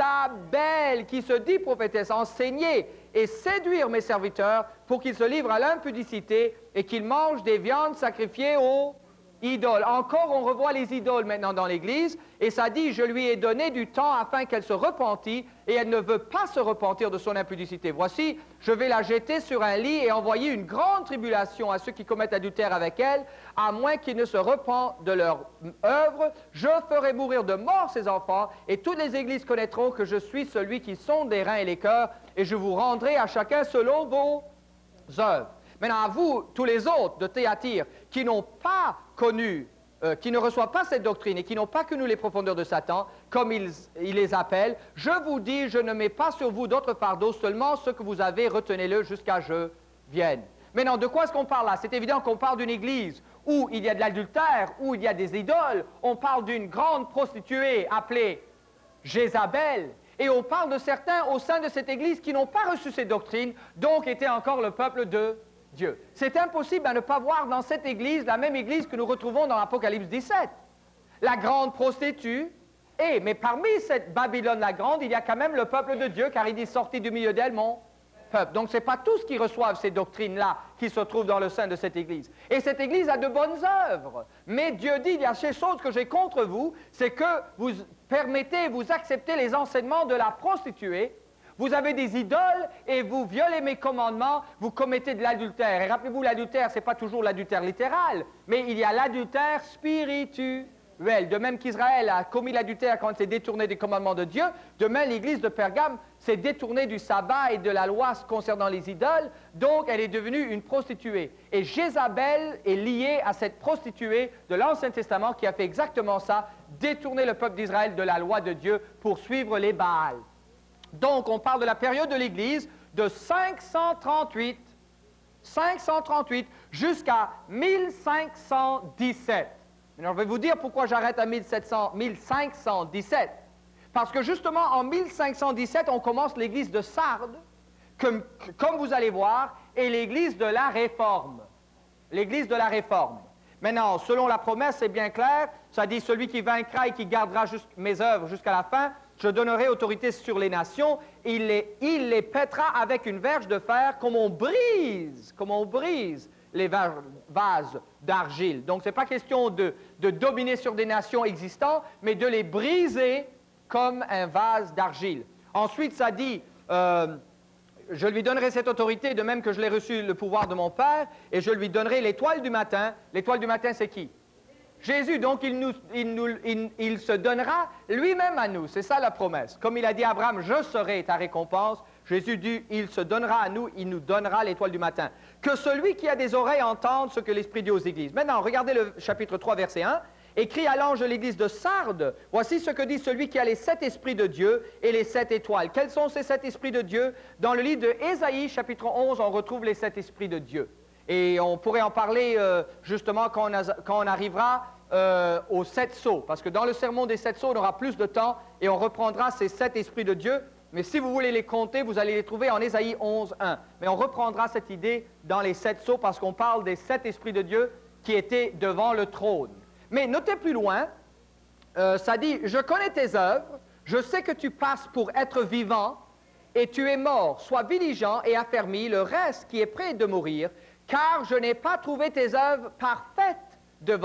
Jézabel, qui se dit prophétesse, enseigner et séduire mes serviteurs pour qu'ils se livrent à l'impudicité et qu'ils mangent des viandes sacrifiées aux idoles. Encore, on revoit les idoles maintenant dans l'Église, et ça dit, je lui ai donné du temps afin qu'elle se repentît, et elle ne veut pas se repentir de son impudicité. Voici, je vais la jeter sur un lit et envoyer une grande tribulation à ceux qui commettent adultère avec elle, à moins qu'ils ne se repentent de leur œuvre. Je ferai mourir de mort ses enfants, et toutes les églises connaîtront que je suis celui qui sonde les reins et les cœurs, et je vous rendrai à chacun selon vos œuvres. Maintenant, à vous, tous les autres de Thyatire, qui n'ont pas connu, euh, qui ne reçoivent pas cette doctrine et qui n'ont pas connu les profondeurs de Satan, comme il, il les appelle, je vous dis, je ne mets pas sur vous d'autres fardeaux, seulement ce que vous avez, retenez-le jusqu'à je vienne. Maintenant, de quoi est-ce qu'on parle là? C'est évident qu'on parle d'une église où il y a de l'adultère, où il y a des idoles. On parle d'une grande prostituée appelée Jézabel. Et on parle de certains au sein de cette église qui n'ont pas reçu ces doctrines, donc étaient encore le peuple de Dieu. C'est impossible à ne pas voir dans cette église la même église que nous retrouvons dans l'Apocalypse dix-sept. La grande prostituée, et, mais parmi cette Babylone la grande, il y a quand même le peuple de Dieu, car il dit « sorti du milieu d'elle, mon peuple ». Donc, ce n'est pas tous qui reçoivent ces doctrines-là qui se trouvent dans le sein de cette église. Et cette église a de bonnes œuvres. Mais Dieu dit, il y a ces choses que j'ai contre vous, c'est que vous permettez, vous acceptez les enseignements de la prostituée. Vous avez des idoles et vous violez mes commandements, vous commettez de l'adultère. Et rappelez-vous, l'adultère, ce n'est pas toujours l'adultère littéral, mais il y a l'adultère spirituel. De même qu'Israël a commis l'adultère quand il s'est détourné des commandements de Dieu, de même l'Église de Pergame s'est détournée du sabbat et de la loi concernant les idoles, donc elle est devenue une prostituée. Et Jézabel est liée à cette prostituée de l'Ancien Testament qui a fait exactement ça, détourner le peuple d'Israël de la loi de Dieu pour suivre les Baals. Donc, on parle de la période de l'Église de cinq cent trente-huit, cinq cent trente-huit jusqu'à mille cinq cent dix-sept. Alors, je vais vous dire pourquoi j'arrête à mille cinq cent dix-sept. Parce que justement, en mille cinq cent dix-sept, on commence l'Église de Sardes, comme, comme vous allez voir, et l'Église de la Réforme. L'Église de la Réforme. Maintenant, selon la promesse, c'est bien clair, ça dit « Celui qui vaincra et qui gardera mes œuvres jusqu'à la fin, je donnerai autorité sur les nations, il les, il les pètera avec une verge de fer comme on brise, comme on brise les vases d'argile. » Donc, ce n'est pas question de, de dominer sur des nations existantes, mais de les briser comme un vase d'argile. Ensuite, ça dit, euh, je lui donnerai cette autorité, de même que je l'ai reçu le pouvoir de mon Père, et je lui donnerai l'étoile du matin. L'étoile du matin, c'est qui? Jésus, donc il, nous, il, nous, il, il se donnera lui-même à nous. C'est ça la promesse. Comme il a dit à Abraham, je serai ta récompense. Jésus dit, il se donnera à nous, il nous donnera l'étoile du matin. Que celui qui a des oreilles entende ce que l'Esprit dit aux églises. Maintenant, regardez le chapitre trois, verset un. Écrit à l'ange de l'église de Sardes, voici ce que dit celui qui a les sept esprits de Dieu et les sept étoiles. Quels sont ces sept esprits de Dieu? Dans le livre de Ésaïe, chapitre onze, on retrouve les sept esprits de Dieu. Et on pourrait en parler euh, justement quand on, a, quand on arrivera euh, aux sept sceaux, parce que dans le sermon des sept sceaux, on aura plus de temps et on reprendra ces sept esprits de Dieu. Mais si vous voulez les compter, vous allez les trouver en Ésaïe onze, un. Mais on reprendra cette idée dans les sept sceaux parce qu'on parle des sept esprits de Dieu qui étaient devant le trône. Mais notez plus loin, euh, ça dit « Je connais tes œuvres, je sais que tu passes pour être vivant et tu es mort. Sois vigilant et affermi, le reste qui est prêt de mourir, car je n'ai pas trouvé tes œuvres parfaites devant mon Dieu. »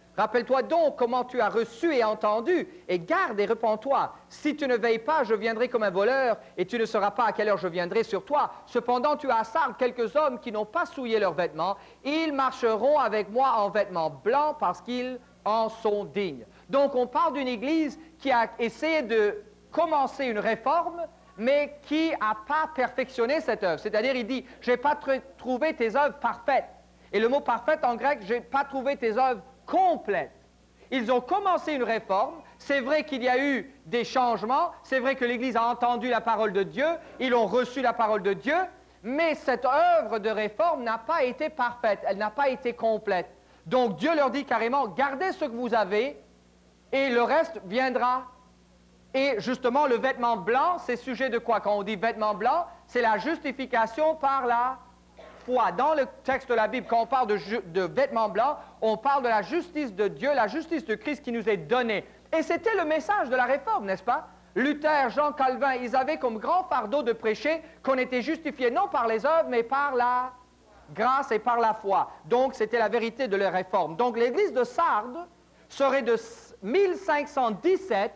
Rappelle-toi donc comment tu as reçu et entendu, et garde et repens-toi. Si tu ne veilles pas, je viendrai comme un voleur, et tu ne sauras pas à quelle heure je viendrai sur toi. Cependant, tu as à Sardes quelques hommes qui n'ont pas souillé leurs vêtements. Ils marcheront avec moi en vêtements blancs parce qu'ils en sont dignes. Donc, on parle d'une Église qui a essayé de commencer une réforme, mais qui n'a pas perfectionné cette œuvre. C'est-à-dire, il dit, je n'ai pas tr- trouvé tes œuvres parfaites. Et le mot parfaite en grec, je n'ai pas trouvé tes œuvres complètes. Ils ont commencé une réforme. C'est vrai qu'il y a eu des changements. C'est vrai que l'Église a entendu la parole de Dieu. Ils ont reçu la parole de Dieu. Mais cette œuvre de réforme n'a pas été parfaite. Elle n'a pas été complète. Donc, Dieu leur dit carrément, gardez ce que vous avez et le reste viendra. Et justement, le vêtement blanc, c'est sujet de quoi? Quand on dit vêtement blanc, c'est la justification par la foi. Dans le texte de la Bible, quand on parle de, de vêtements blancs, on parle de la justice de Dieu, la justice de Christ qui nous est donnée. Et c'était le message de la réforme, n'est-ce pas? Luther, Jean Calvin, ils avaient comme grand fardeau de prêcher qu'on était justifié non par les œuvres, mais par la grâce et par la foi. Donc, c'était la vérité de leur réforme. Donc, l'Église de Sardes serait de mille cinq cent dix-sept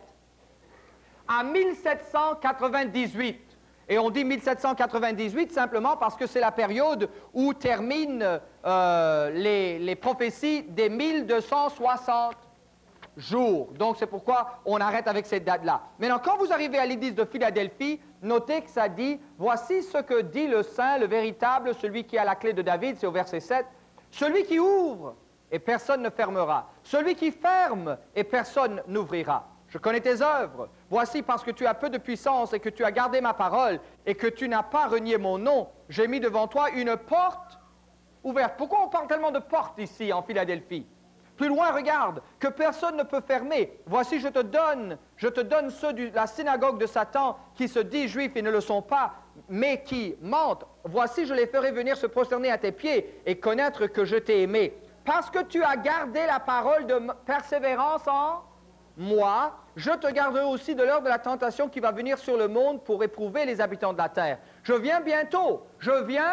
à mille sept cent quatre-vingt-dix-huit. Et on dit mille sept cent quatre-vingt-dix-huit simplement parce que c'est la période où terminent euh, les, les prophéties des mille deux cent soixante jours. Donc, c'est pourquoi on arrête avec cette date-là. Maintenant, quand vous arrivez à l'église de Philadelphie, notez que ça dit, « Voici ce que dit le Saint, le véritable, celui qui a la clé de David », c'est au verset sept, « Celui qui ouvre, et personne ne fermera. Celui qui ferme, et personne n'ouvrira. Je connais tes œuvres. Voici, parce que tu as peu de puissance et que tu as gardé ma parole et que tu n'as pas renié mon nom, j'ai mis devant toi une porte ouverte. » Pourquoi on parle tellement de porte ici, en Philadelphie? Plus loin, regarde, que personne ne peut fermer. Voici, je te donne, je te donne ceux de la synagogue de Satan qui se disent juifs et ne le sont pas, mais qui mentent. Voici, je les ferai venir se prosterner à tes pieds et connaître que je t'ai aimé. Parce que tu as gardé la parole de persévérance en moi, je te garderai aussi de l'heure de la tentation qui va venir sur le monde pour éprouver les habitants de la terre. Je viens bientôt, je viens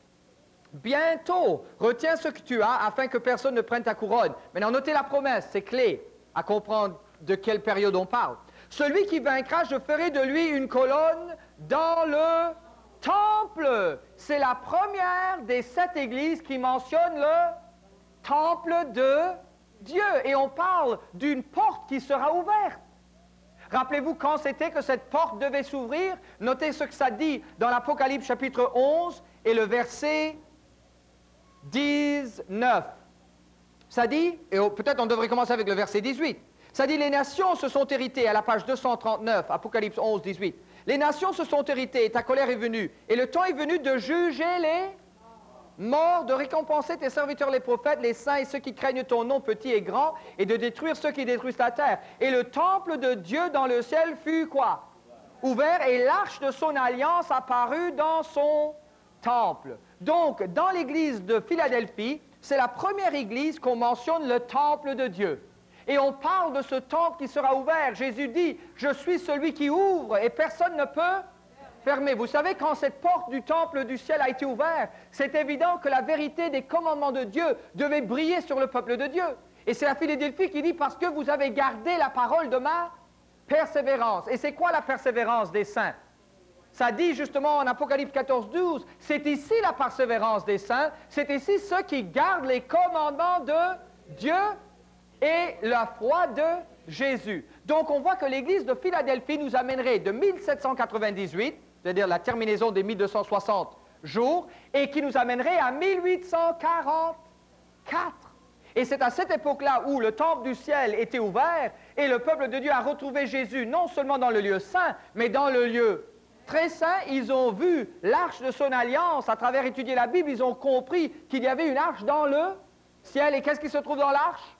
bientôt. Retiens ce que tu as afin que personne ne prenne ta couronne. Maintenant, notez la promesse, c'est clé à comprendre de quelle période on parle. Celui qui vaincra, je ferai de lui une colonne dans le temple. C'est la première des sept églises qui mentionne le temple de Dieu. Et on parle d'une porte qui sera ouverte. Rappelez-vous quand c'était que cette porte devait s'ouvrir? Notez ce que ça dit dans l'Apocalypse chapitre onze et le verset dix-neuf. Ça dit, et peut-être on devrait commencer avec le verset dix-huit. Ça dit, les nations se sont héritées, à la page deux cent trente-neuf, Apocalypse onze, dix-huit. Les nations se sont héritées, et ta colère est venue, et le temps est venu de juger les morts, de récompenser tes serviteurs les prophètes, les saints et ceux qui craignent ton nom, petits et grands, et de détruire ceux qui détruisent la terre. Et le temple de Dieu dans le ciel fut quoi? Ouvert, et l'arche de son alliance apparut dans son temple. Donc, dans l'église de Philadelphie, c'est la première église qu'on mentionne le temple de Dieu. Et on parle de ce temple qui sera ouvert. Jésus dit, « Je suis celui qui ouvre et personne ne peut fermer. » Vous savez, quand cette porte du temple du ciel a été ouverte, c'est évident que la vérité des commandements de Dieu devait briller sur le peuple de Dieu. Et c'est la Philadelphie qui dit, « Parce que vous avez gardé la parole de ma persévérance. » Et c'est quoi la persévérance des saints? Ça dit justement en Apocalypse quatorze, douze, c'est ici la persévérance des saints, c'est ici ceux qui gardent les commandements de Dieu et la foi de Jésus. Donc on voit que l'église de Philadelphie nous amènerait de mille sept cent quatre-vingt-dix-huit, c'est-à-dire la terminaison des mille deux cent soixante jours, et qui nous amènerait à mille huit cent quarante-quatre. Et c'est à cette époque-là où le temple du ciel était ouvert et le peuple de Dieu a retrouvé Jésus non seulement dans le lieu saint, mais dans le lieu très saint. Ils ont vu l'arche de son alliance. À travers étudier la Bible, ils ont compris qu'il y avait une arche dans le ciel. Et qu'est-ce qui se trouve dans l'arche?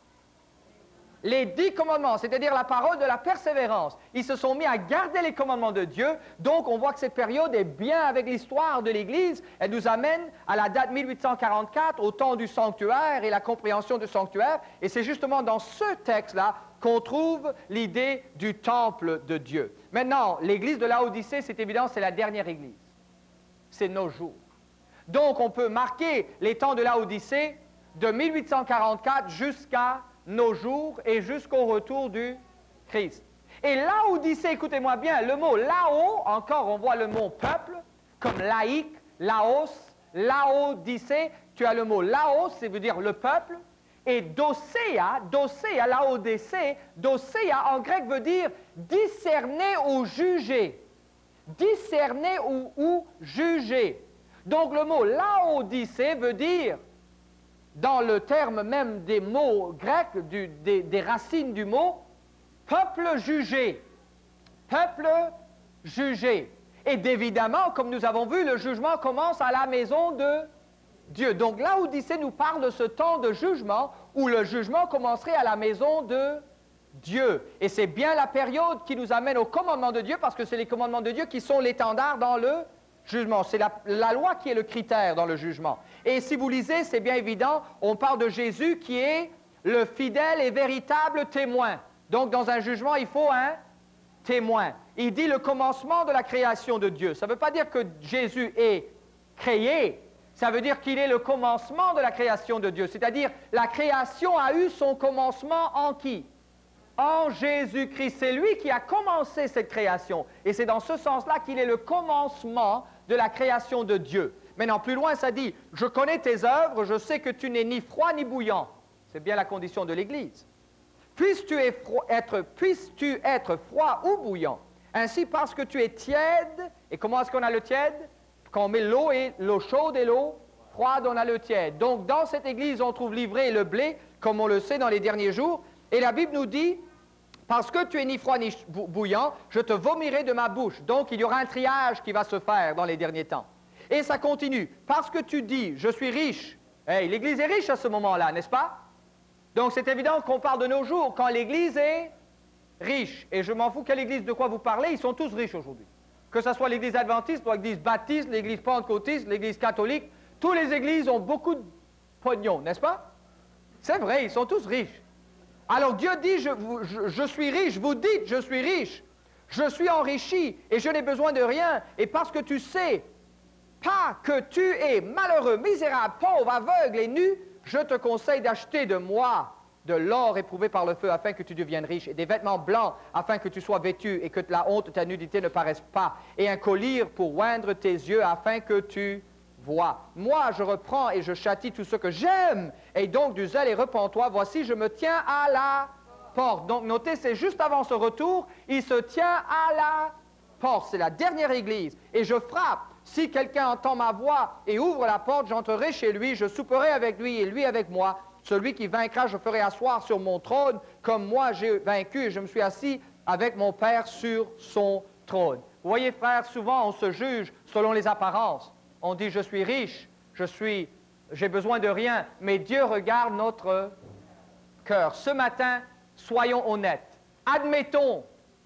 Les dix commandements, c'est-à-dire la parole de la persévérance. Ils se sont mis à garder les commandements de Dieu. Donc, on voit que cette période est bien avec l'histoire de l'Église. Elle nous amène à la date mille huit cent quarante-quatre, au temps du sanctuaire et la compréhension du sanctuaire. Et c'est justement dans ce texte-là qu'on trouve l'idée du temple de Dieu. Maintenant, l'Église de Laodicée, c'est évident, c'est la dernière Église. C'est nos jours. Donc, on peut marquer les temps de Laodicée de mille huit cent quarante-quatre jusqu'à nos jours et jusqu'au retour du Christ. Et Laodicée, écoutez-moi bien, le mot Lao, encore on voit le mot peuple, comme laïque, Laos, Laodicée, tu as le mot Laos, ça veut dire le peuple, et Docéa, Docéa, Laodicée, Docéa en grec veut dire discerner ou juger. Discerner ou, ou juger. Donc le mot Laodicée veut dire, dans le terme même des mots grecs, du, des, des racines du mot, peuple jugé. Peuple jugé. Et évidemment, comme nous avons vu, le jugement commence à la maison de Dieu. Donc Laodicée nous parle de ce temps de jugement où le jugement commencerait à la maison de Dieu. Et c'est bien la période qui nous amène au commandement de Dieu, parce que c'est les commandements de Dieu qui sont l'étendard dans le jugement. C'est la, la loi qui est le critère dans le jugement. Et si vous lisez, c'est bien évident, on parle de Jésus qui est le fidèle et véritable témoin. Donc dans un jugement, il faut un témoin. Il dit le commencement de la création de Dieu. Ça ne veut pas dire que Jésus est créé, ça veut dire qu'il est le commencement de la création de Dieu. C'est-à-dire, la création a eu son commencement en qui? En Jésus-Christ. C'est lui qui a commencé cette création. Et c'est dans ce sens-là qu'il est le commencement de la création de Dieu. Maintenant, plus loin, ça dit, « Je connais tes œuvres, je sais que tu n'es ni froid ni bouillant. » C'est bien la condition de l'Église. « Puisses-tu être, puisses-tu être froid ou bouillant, ainsi parce que tu es tiède. » Et comment est-ce qu'on a le tiède? Quand on met l'eau et l'eau chaude et l'eau froide, on a le tiède. Donc, dans cette Église, on trouve l'ivraie et le blé, comme on le sait dans les derniers jours. Et la Bible nous dit, parce que tu es ni froid ni bouillant, je te vomirai de ma bouche. Donc, il y aura un triage qui va se faire dans les derniers temps. Et ça continue. Parce que tu dis, je suis riche. Hey, l'Église est riche à ce moment-là, n'est-ce pas? Donc, c'est évident qu'on parle de nos jours, quand l'Église est riche. Et je m'en fous quelle Église de quoi vous parlez, ils sont tous riches aujourd'hui. Que ce soit l'Église adventiste, l'Église baptiste, l'Église pentecôtiste, l'Église catholique, toutes les églises ont beaucoup de pognon, n'est-ce pas? C'est vrai, ils sont tous riches. Alors Dieu dit, je, je, je suis riche, vous dites, je suis riche, je suis enrichi et je n'ai besoin de rien. Et parce que tu sais pas que tu es malheureux, misérable, pauvre, aveugle et nu, je te conseille d'acheter de moi de l'or éprouvé par le feu, afin que tu deviennes riche, et des vêtements blancs, afin que tu sois vêtu, et que la honte de ta nudité ne paraisse pas, et un collier pour oindre tes yeux, afin que tu vois. Moi, je reprends et je châtie tout ce que j'aime, et donc du zèle et repens-toi, voici, je me tiens à la porte. Donc, notez, c'est juste avant ce retour, il se tient à la porte, c'est la dernière église, et je frappe. Si quelqu'un entend ma voix et ouvre la porte, j'entrerai chez lui, je souperai avec lui, et lui avec moi. Celui qui vaincra, je ferai asseoir sur mon trône, comme moi j'ai vaincu et je me suis assis avec mon Père sur son trône. Vous voyez, frères, souvent on se juge selon les apparences. On dit, je suis riche, je suis, j'ai besoin de rien, mais Dieu regarde notre cœur. Ce matin, soyons honnêtes. Admettons,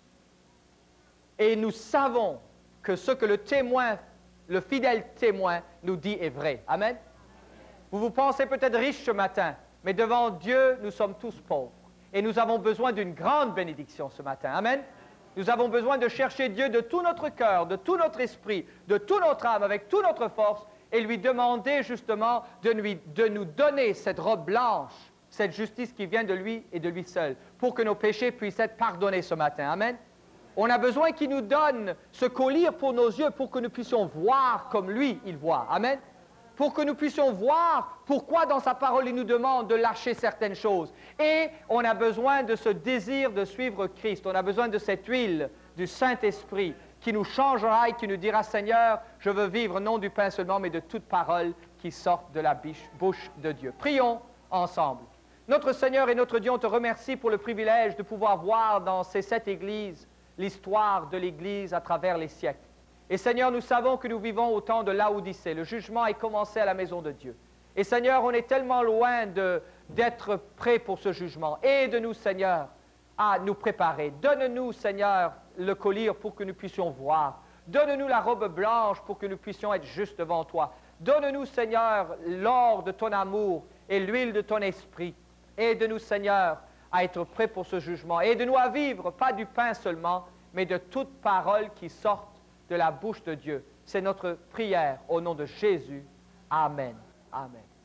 et nous savons que ce que le témoin, le fidèle témoin nous dit est vrai. Amen. Vous vous pensez peut-être riche ce matin, mais devant Dieu, nous sommes tous pauvres. Et nous avons besoin d'une grande bénédiction ce matin. Amen. Nous avons besoin de chercher Dieu de tout notre cœur, de tout notre esprit, de toute notre âme, avec toute notre force, et lui demander justement de, lui, de nous donner cette robe blanche, cette justice qui vient de lui et de lui seul, pour que nos péchés puissent être pardonnés ce matin. Amen. On a besoin qu'il nous donne ce collier pour nos yeux, pour que nous puissions voir comme lui, il voit. Amen. Pour que nous puissions voir pourquoi dans sa parole il nous demande de lâcher certaines choses. Et on a besoin de ce désir de suivre Christ. On a besoin de cette huile du Saint-Esprit qui nous changera et qui nous dira, Seigneur, je veux vivre non du pain seulement, mais de toute parole qui sorte de la bouche de Dieu. Prions ensemble. Notre Seigneur et notre Dieu, on te remercie pour le privilège de pouvoir voir dans ces sept églises l'histoire de l'Église à travers les siècles. Et Seigneur, nous savons que nous vivons au temps de Laodicée. Le jugement est commencé à la maison de Dieu. Et Seigneur, on est tellement loin d'être prêts pour ce jugement. Aide-nous, Seigneur, à nous préparer. Donne-nous, Seigneur, le collier pour que nous puissions voir. Donne-nous la robe blanche pour que nous puissions être justes devant toi. Donne-nous, Seigneur, l'or de ton amour et l'huile de ton esprit. Aide-nous, Seigneur, à être prêts pour ce jugement. Aide-nous à vivre, pas du pain seulement, mais de toute parole qui sorte de la bouche de Dieu. C'est notre prière au nom de Jésus. Amen. Amen.